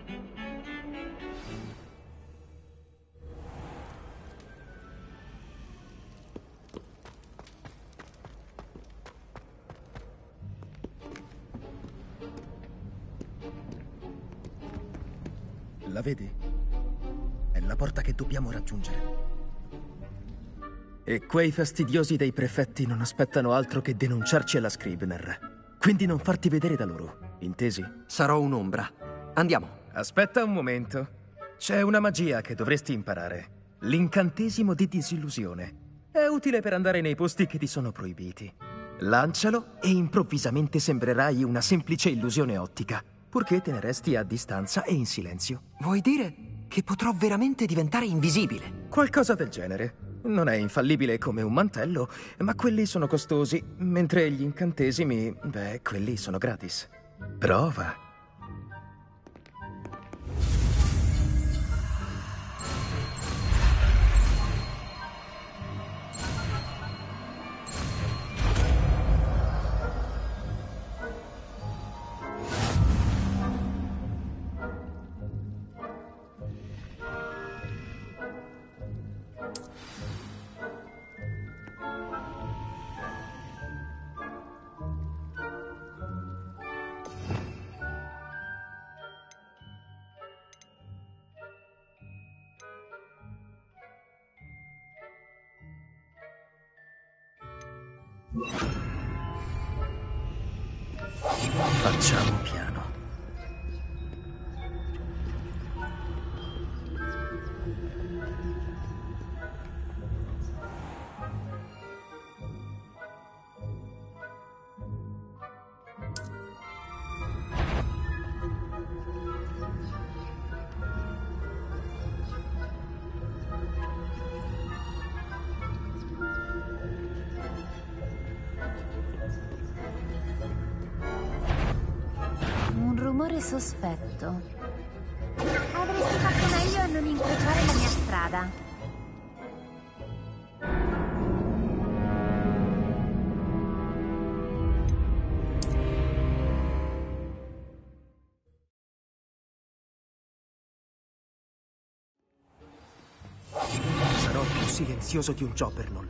La vedi? È la porta che dobbiamo raggiungere. E quei fastidiosi dei prefetti non aspettano altro che denunciarci alla Scribner. Quindi non farti vedere da loro, intesi? Sarò un'ombra. Andiamo. Aspetta un momento. C'è una magia che dovresti imparare. L'incantesimo di disillusione. È utile per andare nei posti che ti sono proibiti. Lancialo e improvvisamente sembrerai una semplice illusione ottica, purché te ne resti a distanza e in silenzio. Vuoi dire che potrò veramente diventare invisibile? Qualcosa del genere. Non è infallibile come un mantello, ma quelli sono costosi, mentre gli incantesimi, beh, quelli sono gratis. Prova. Facciamo piano. Sospetto. Avresti fatto meglio a non incrociare la mia strada. Sarò più silenzioso di un Jobbernoll.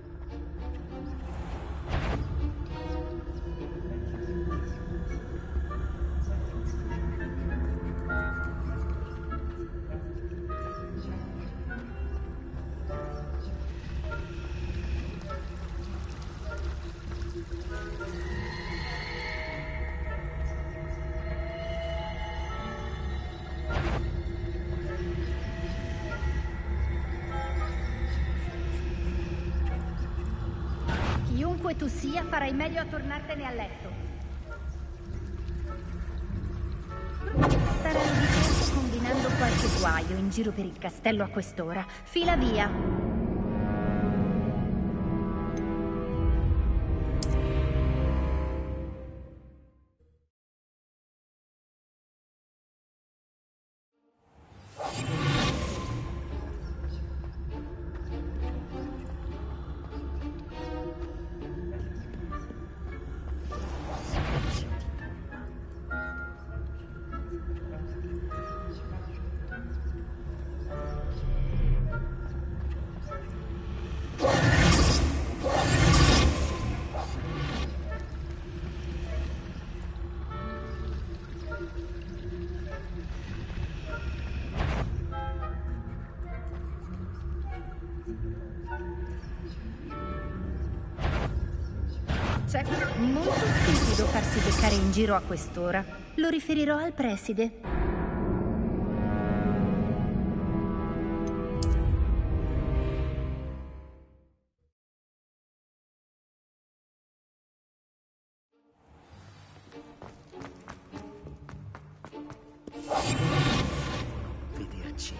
Chiunque tu sia, farai meglio a tornartene a letto. Starai di certo combinando qualche guaio in giro per il castello a quest'ora. Fila via. veloce. Molto stupido farsi beccare in giro a quest'ora. Lo riferirò al preside. Vederci.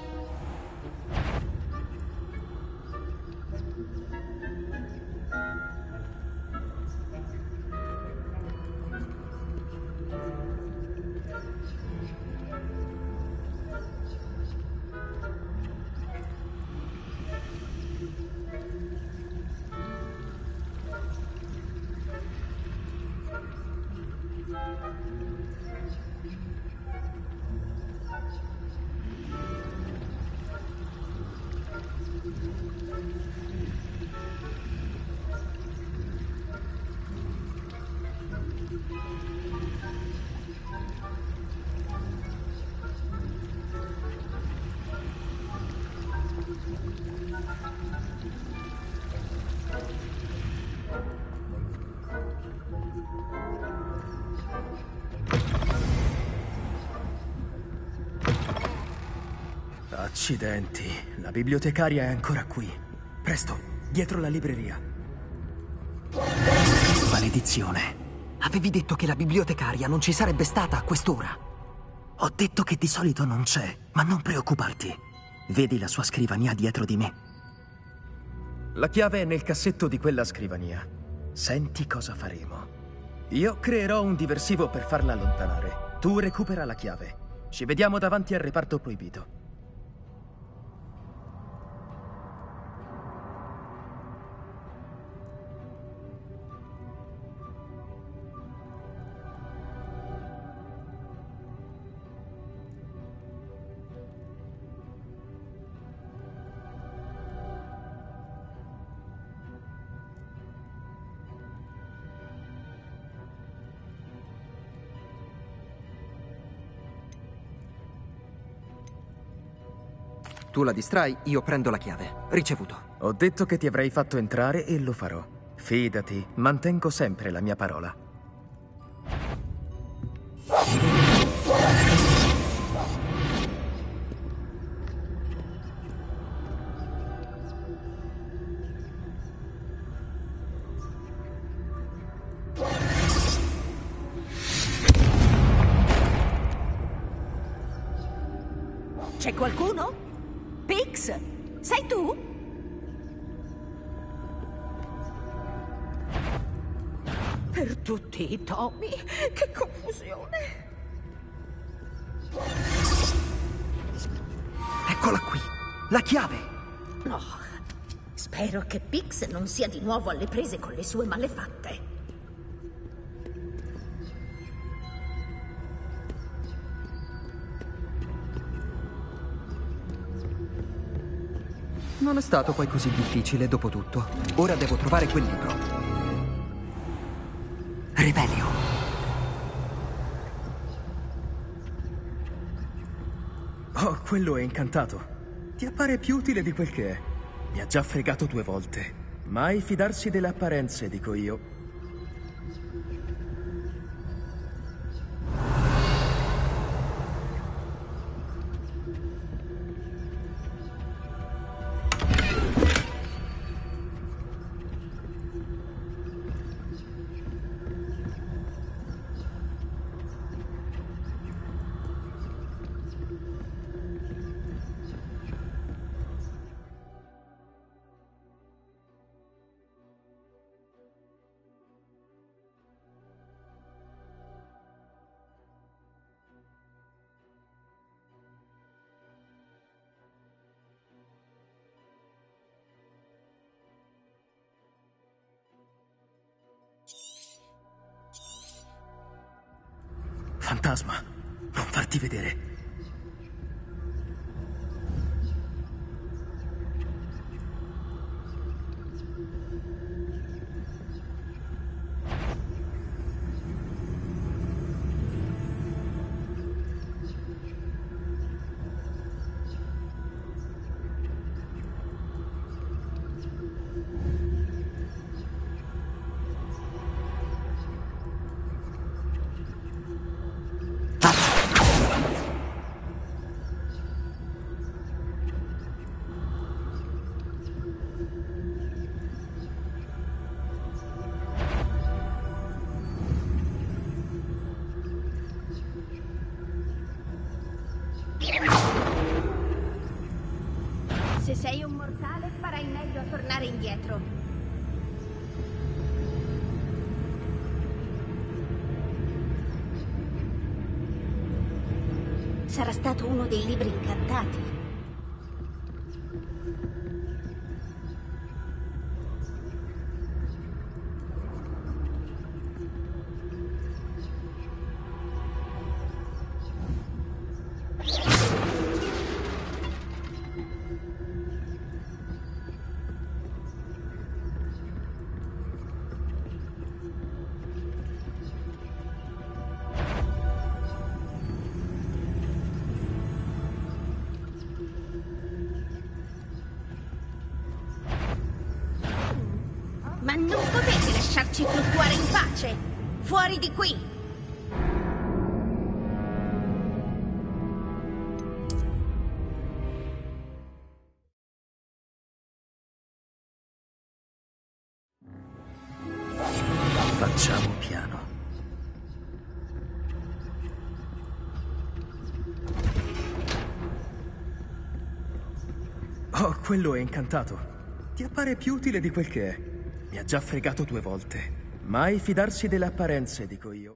Accidenti, la bibliotecaria è ancora qui. Presto, dietro la libreria. Maledizione. Avevi detto che la bibliotecaria non ci sarebbe stata a quest'ora. Ho detto che di solito non c'è, ma non preoccuparti. Vedi la sua scrivania dietro di me? La chiave è nel cassetto di quella scrivania. Senti cosa faremo. Io creerò un diversivo per farla allontanare. Tu recupera la chiave. Ci vediamo davanti al reparto proibito. Tu la distrai, io prendo la chiave. Ricevuto. Ho detto che ti avrei fatto entrare e lo farò. Fidati, mantengo sempre la mia parola. C'è qualcuno? Pix, sei tu? Per tutti i tomi, che confusione! Eccola qui, la chiave! No, spero che Pix non sia di nuovo alle prese con le sue malefatte. Non è stato poi così difficile, dopo tutto. Ora devo trovare quel libro. Revelio. Oh, quello è incantato. Ti appare più utile di quel che è. Mi ha già fregato due volte. Mai fidarsi delle apparenze, dico io. Fantasma, non farti vedere. sei un mortale, farai meglio a tornare indietro. Sarà stato uno dei libri incantati. Ma non potete lasciarci fluttuare in pace! Fuori di qui! Facciamo piano. Oh, quello è incantato. Ti appare più utile di quel che è. Mi ha già fregato due volte. Mai fidarsi delle apparenze, dico io.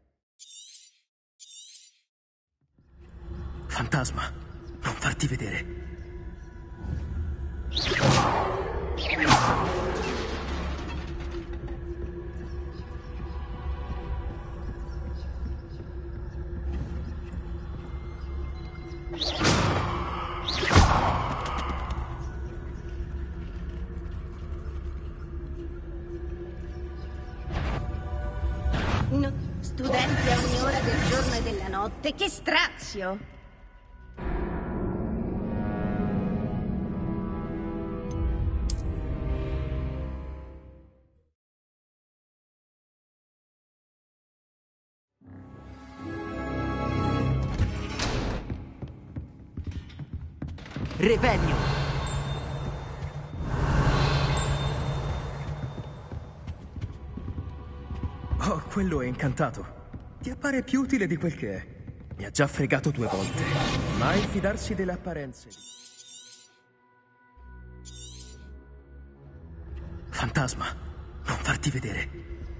Fantasma, non farti vedere. No, studenti a ogni ora del giorno e della notte, che strazio! Revelio! Oh, quello è incantato. Ti appare più utile di quel che è. Mi ha già fregato due volte. Mai fidarsi delle apparenze. Fantasma, non farti vedere.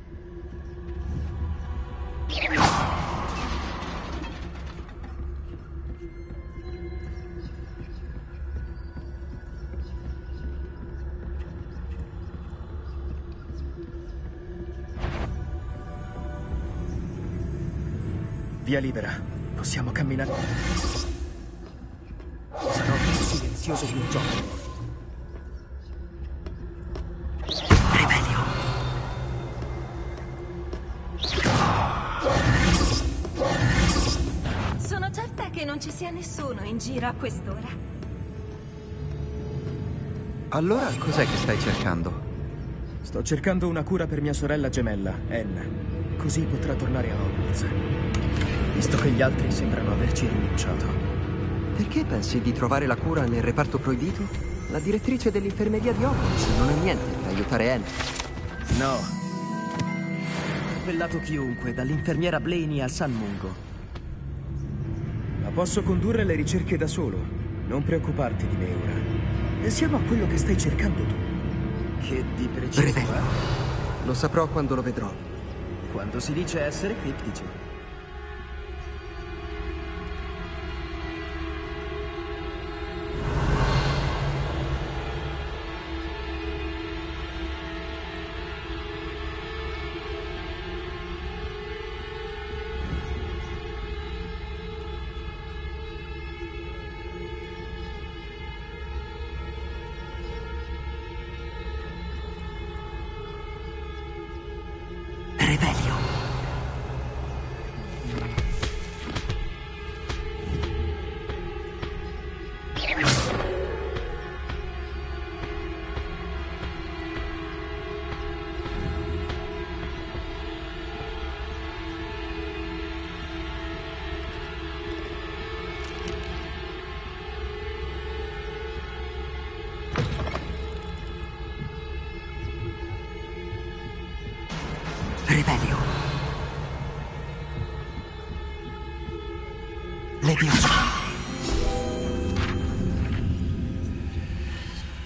Via libera. Possiamo camminare. Sarò più silenzioso di un gioco. Revelio. Sono certa che non ci sia nessuno in giro a quest'ora. Allora cos'è che stai cercando? Sto cercando una cura per mia sorella gemella, Anne. Così potrà tornare a Hogwarts. Visto che gli altri sembrano averci rinunciato. Perché pensi di trovare la cura nel reparto proibito? La direttrice dell'infermeria di Hogwarts non è niente per aiutare Anne. No. Ho appellato chiunque, dall'infermiera Blaney al San Mungo. Ma posso condurre le ricerche da solo. Non preoccuparti di me ora. Pensiamo a quello che stai cercando tu. Che di preciso Revelio. è? Lo saprò quando lo vedrò. Quando si dice essere criptici. Revelio. Revelio. Leviosa.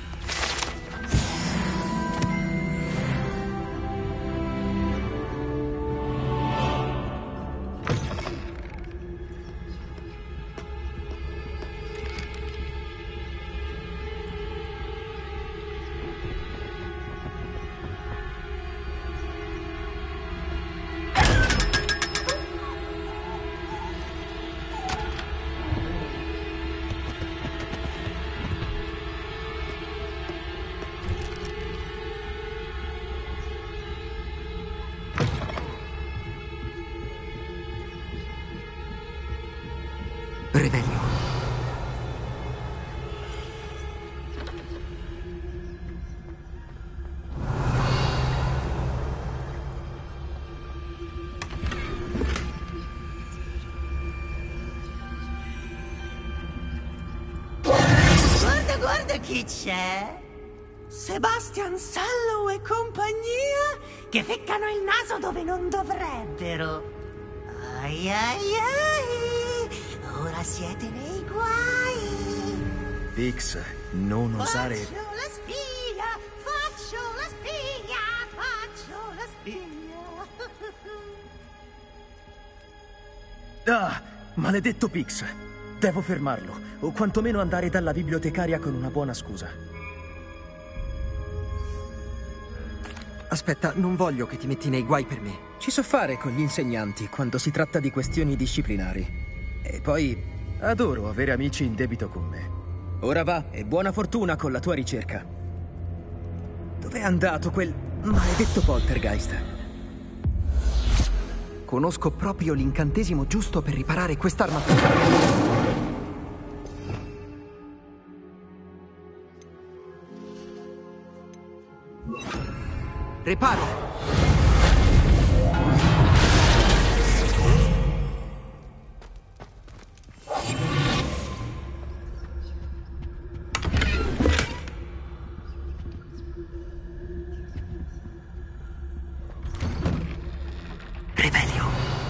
Revelio. Guarda, guarda chi c'è! Sebastian Sallow e compagnia che ficcano il naso dove non dovrebbero. Ai ai ai! Ora siete nei guai! Pix, non osare... Faccio la spia! Faccio la spia! Faccio la spia! Ah, maledetto Pix! Devo fermarlo, o quantomeno andare dalla bibliotecaria con una buona scusa. Aspetta, non voglio che ti metti nei guai per me. Ci so fare con gli insegnanti quando si tratta di questioni disciplinari. E poi adoro avere amici in debito con me. Ora va e buona fortuna con la tua ricerca. Dov'è andato quel maledetto poltergeist? Conosco proprio l'incantesimo giusto per riparare quest'armatura. Reparo! Revelio.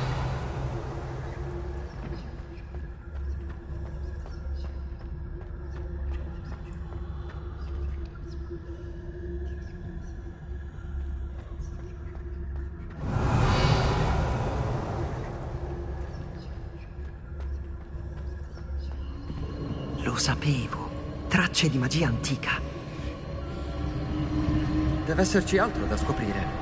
Lo sapevo. Tracce di magia antica. Deve esserci altro da scoprire.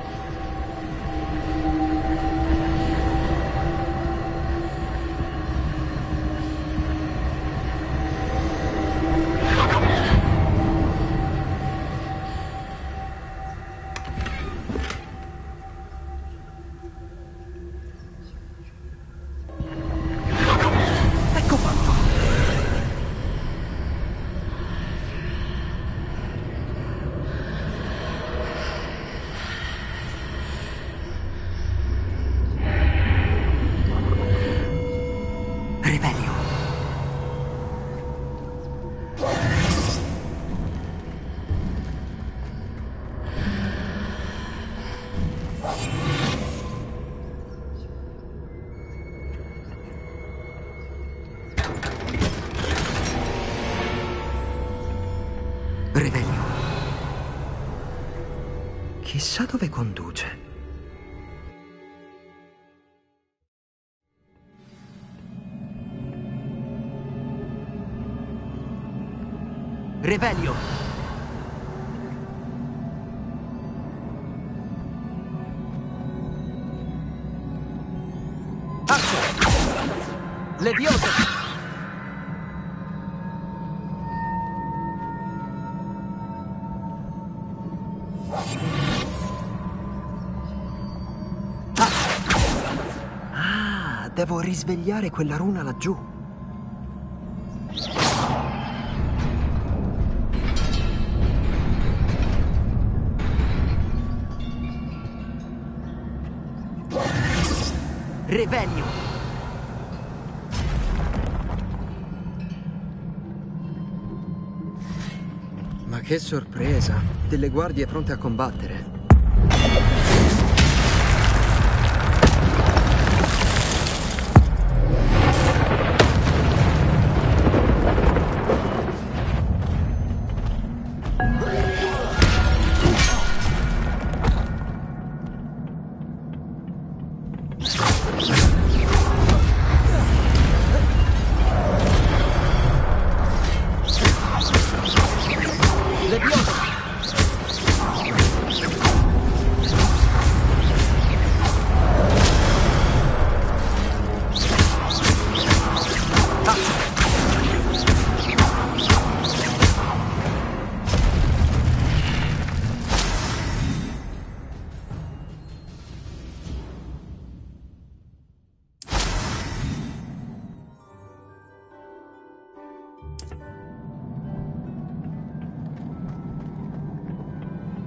Revelio. Chissà dove conduce. Revelio. Accio. Leviosa. Ah, devo risvegliare quella runa laggiù. Revelio. Ma che sorpresa! Delle guardie pronte a combattere.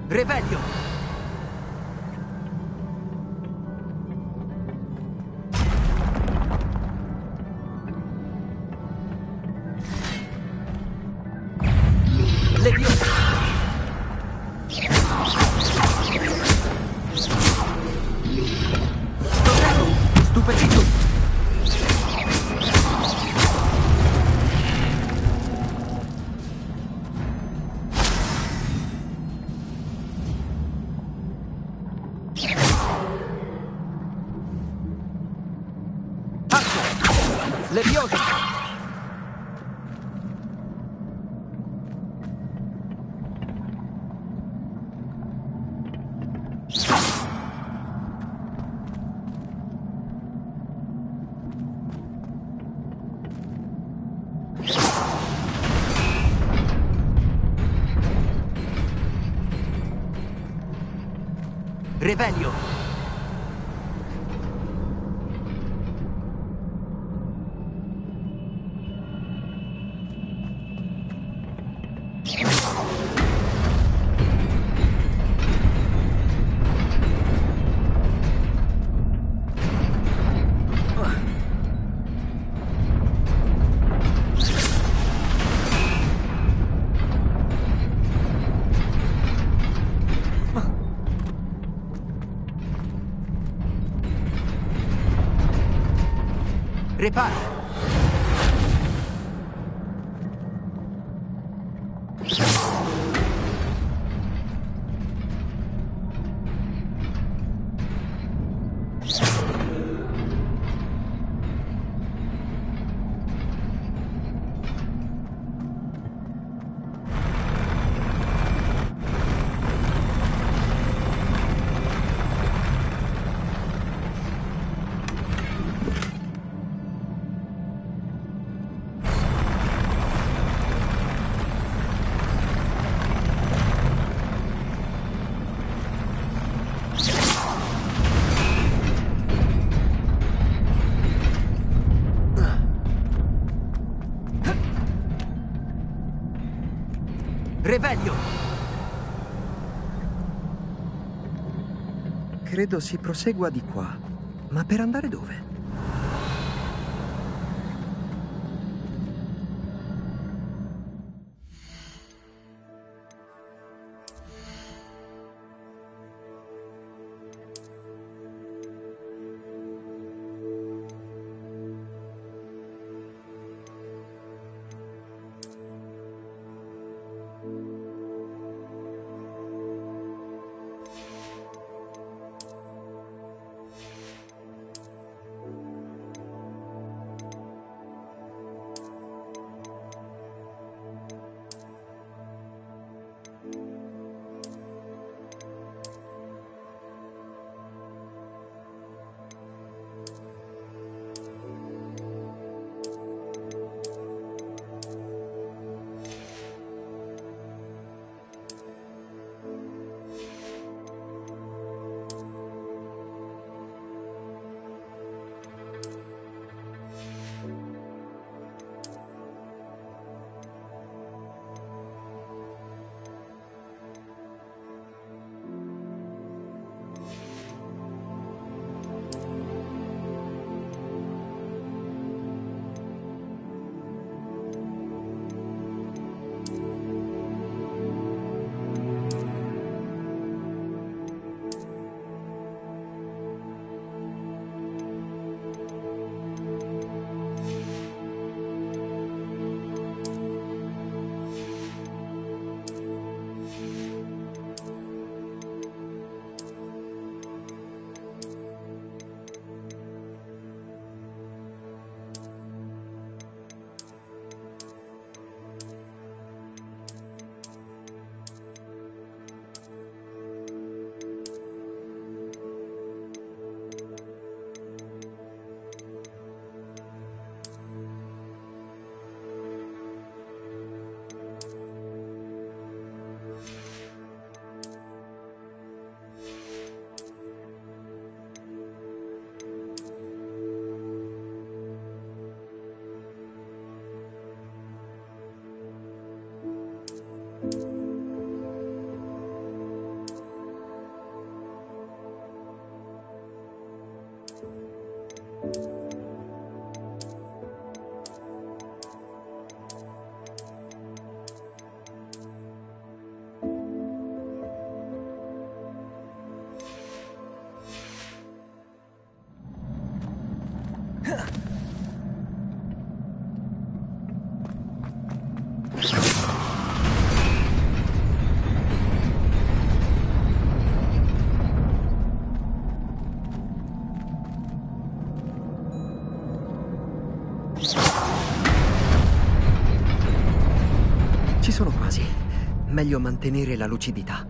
Revelio! Leviosa! Revelio! Repara! Revelio! Credo si prosegua di qua. Ma per andare dove? Ci sono quasi. Meglio mantenere la lucidità.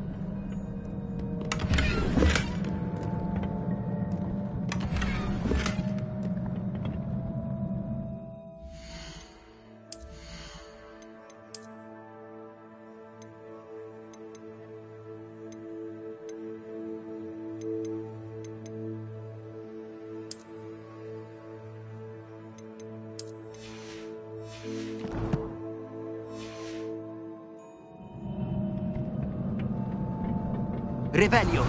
Revelio!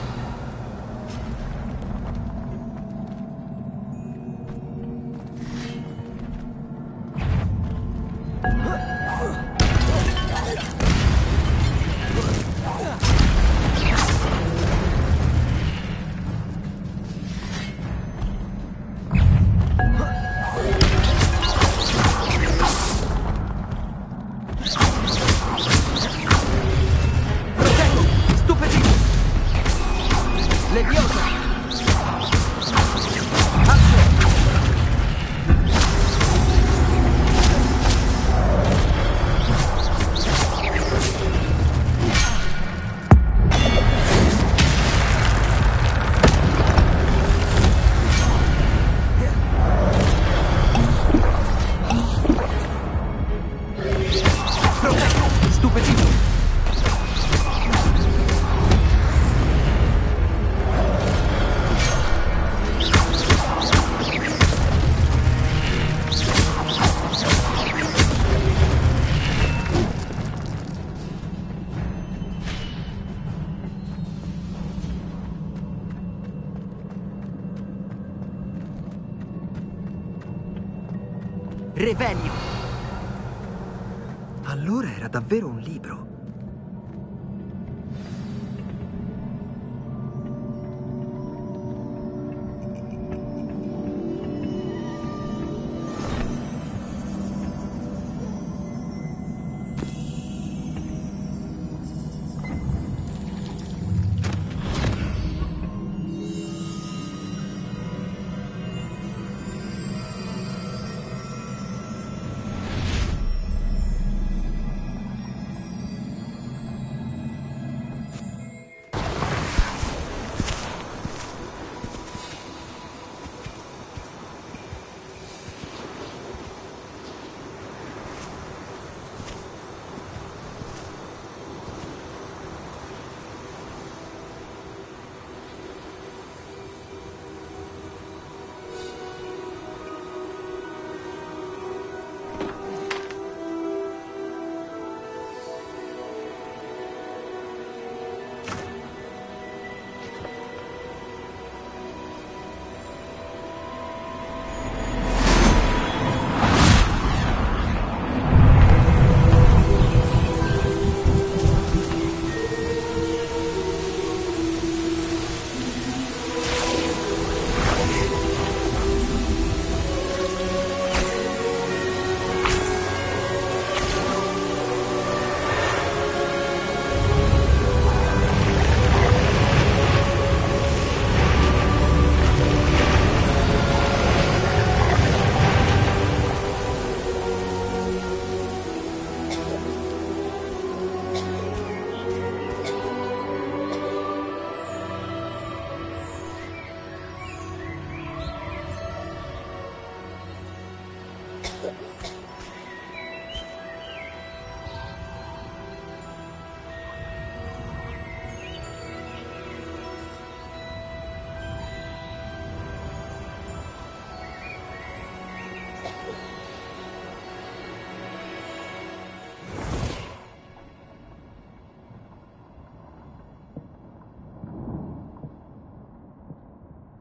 Revelio! Allora era davvero un libro.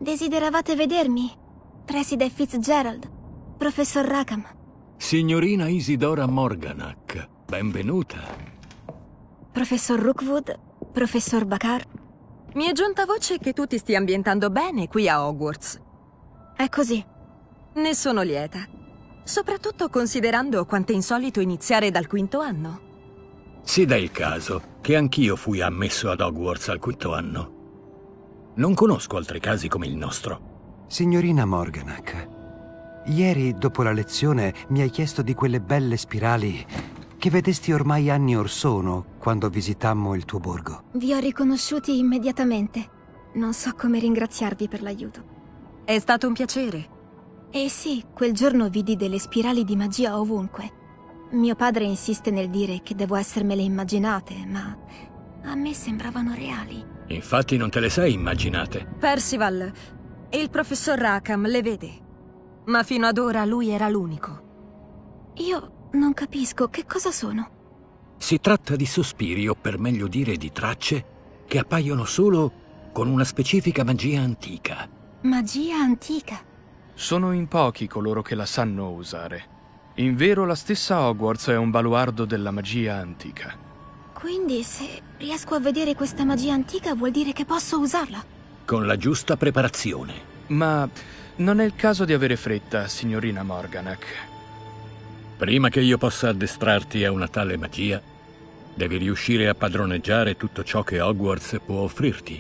Desideravate vedermi? Preside Fitzgerald, professor Rackham. Signorina Isidora Morganach, benvenuta. Professor Rookwood, professor Bakar. Mi è giunta voce che tu ti stia ambientando bene qui a Hogwarts. È così. Ne sono lieta. Soprattutto considerando quanto è insolito iniziare dal quinto anno. Si dà il caso che anch'io fui ammesso ad Hogwarts al quinto anno. Non conosco altri casi come il nostro. Signorina Morganach, ieri dopo la lezione mi hai chiesto di quelle belle spirali che vedesti ormai anni or sono quando visitammo il tuo borgo. Vi ho riconosciuti immediatamente. Non so come ringraziarvi per l'aiuto. È stato un piacere. Eh sì, quel giorno vidi delle spirali di magia ovunque. Mio padre insiste nel dire che devo essermele immaginate, ma a me sembravano reali. Infatti non te le sei immaginate. Percival, il professor Rackham le vede. Ma fino ad ora lui era l'unico. Io non capisco che cosa sono. Si tratta di sospiri, o per meglio dire di tracce, che appaiono solo con una specifica magia antica. Magia antica? Sono in pochi coloro che la sanno usare. In vero, la stessa Hogwarts è un baluardo della magia antica. Quindi, se riesco a vedere questa magia antica, vuol dire che posso usarla? Con la giusta preparazione. Ma non è il caso di avere fretta, signorina Morganach. Prima che io possa addestrarti a una tale magia, devi riuscire a padroneggiare tutto ciò che Hogwarts può offrirti.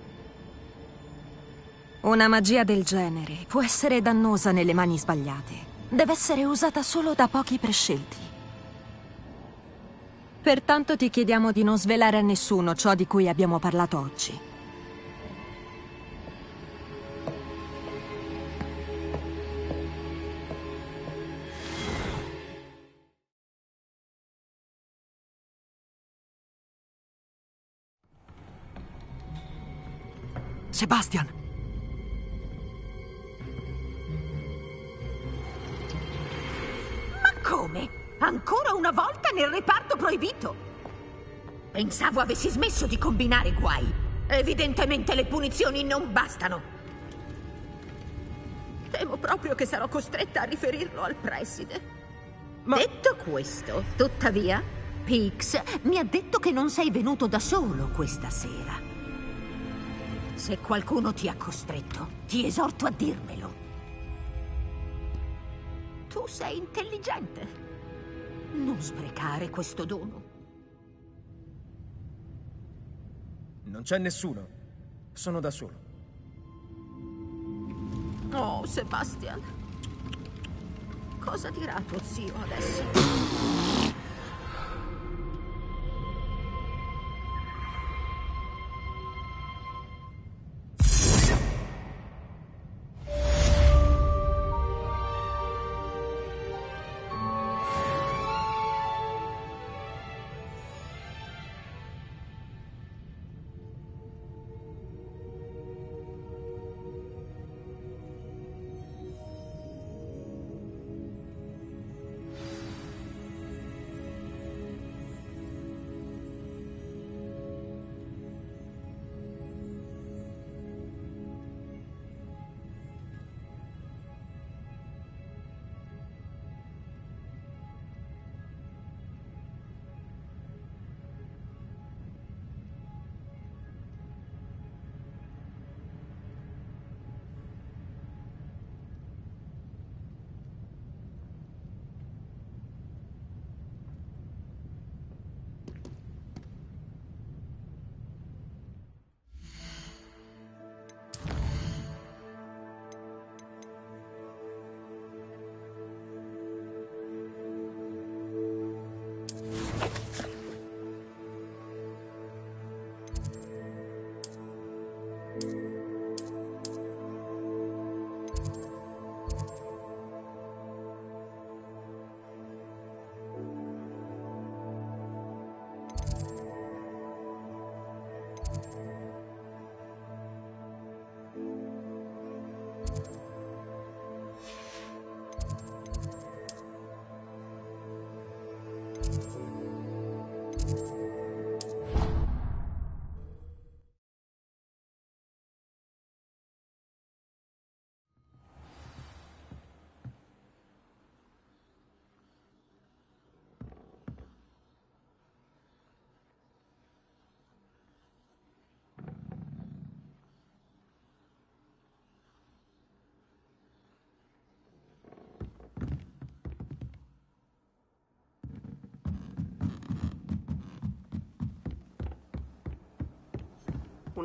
Una magia del genere può essere dannosa nelle mani sbagliate. Deve essere usata solo da pochi prescelti. Pertanto ti chiediamo di non svelare a nessuno ciò di cui abbiamo parlato oggi. Sebastian! Ma come? Ancora una volta nel reparto proibito? Pensavo avessi smesso di combinare guai. Evidentemente le punizioni non bastano. Temo proprio che sarò costretta a riferirlo al preside. Ma... Detto questo, tuttavia, Pix mi ha detto che non sei venuto da solo questa sera. Se qualcuno ti ha costretto, ti esorto a dirmelo. Tu sei intelligente. Non sprecare questo dono. Non c'è nessuno. Sono da solo. Oh, Sebastian. Cosa dirà tuo zio adesso?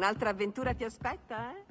Un'altra avventura ti aspetta, eh?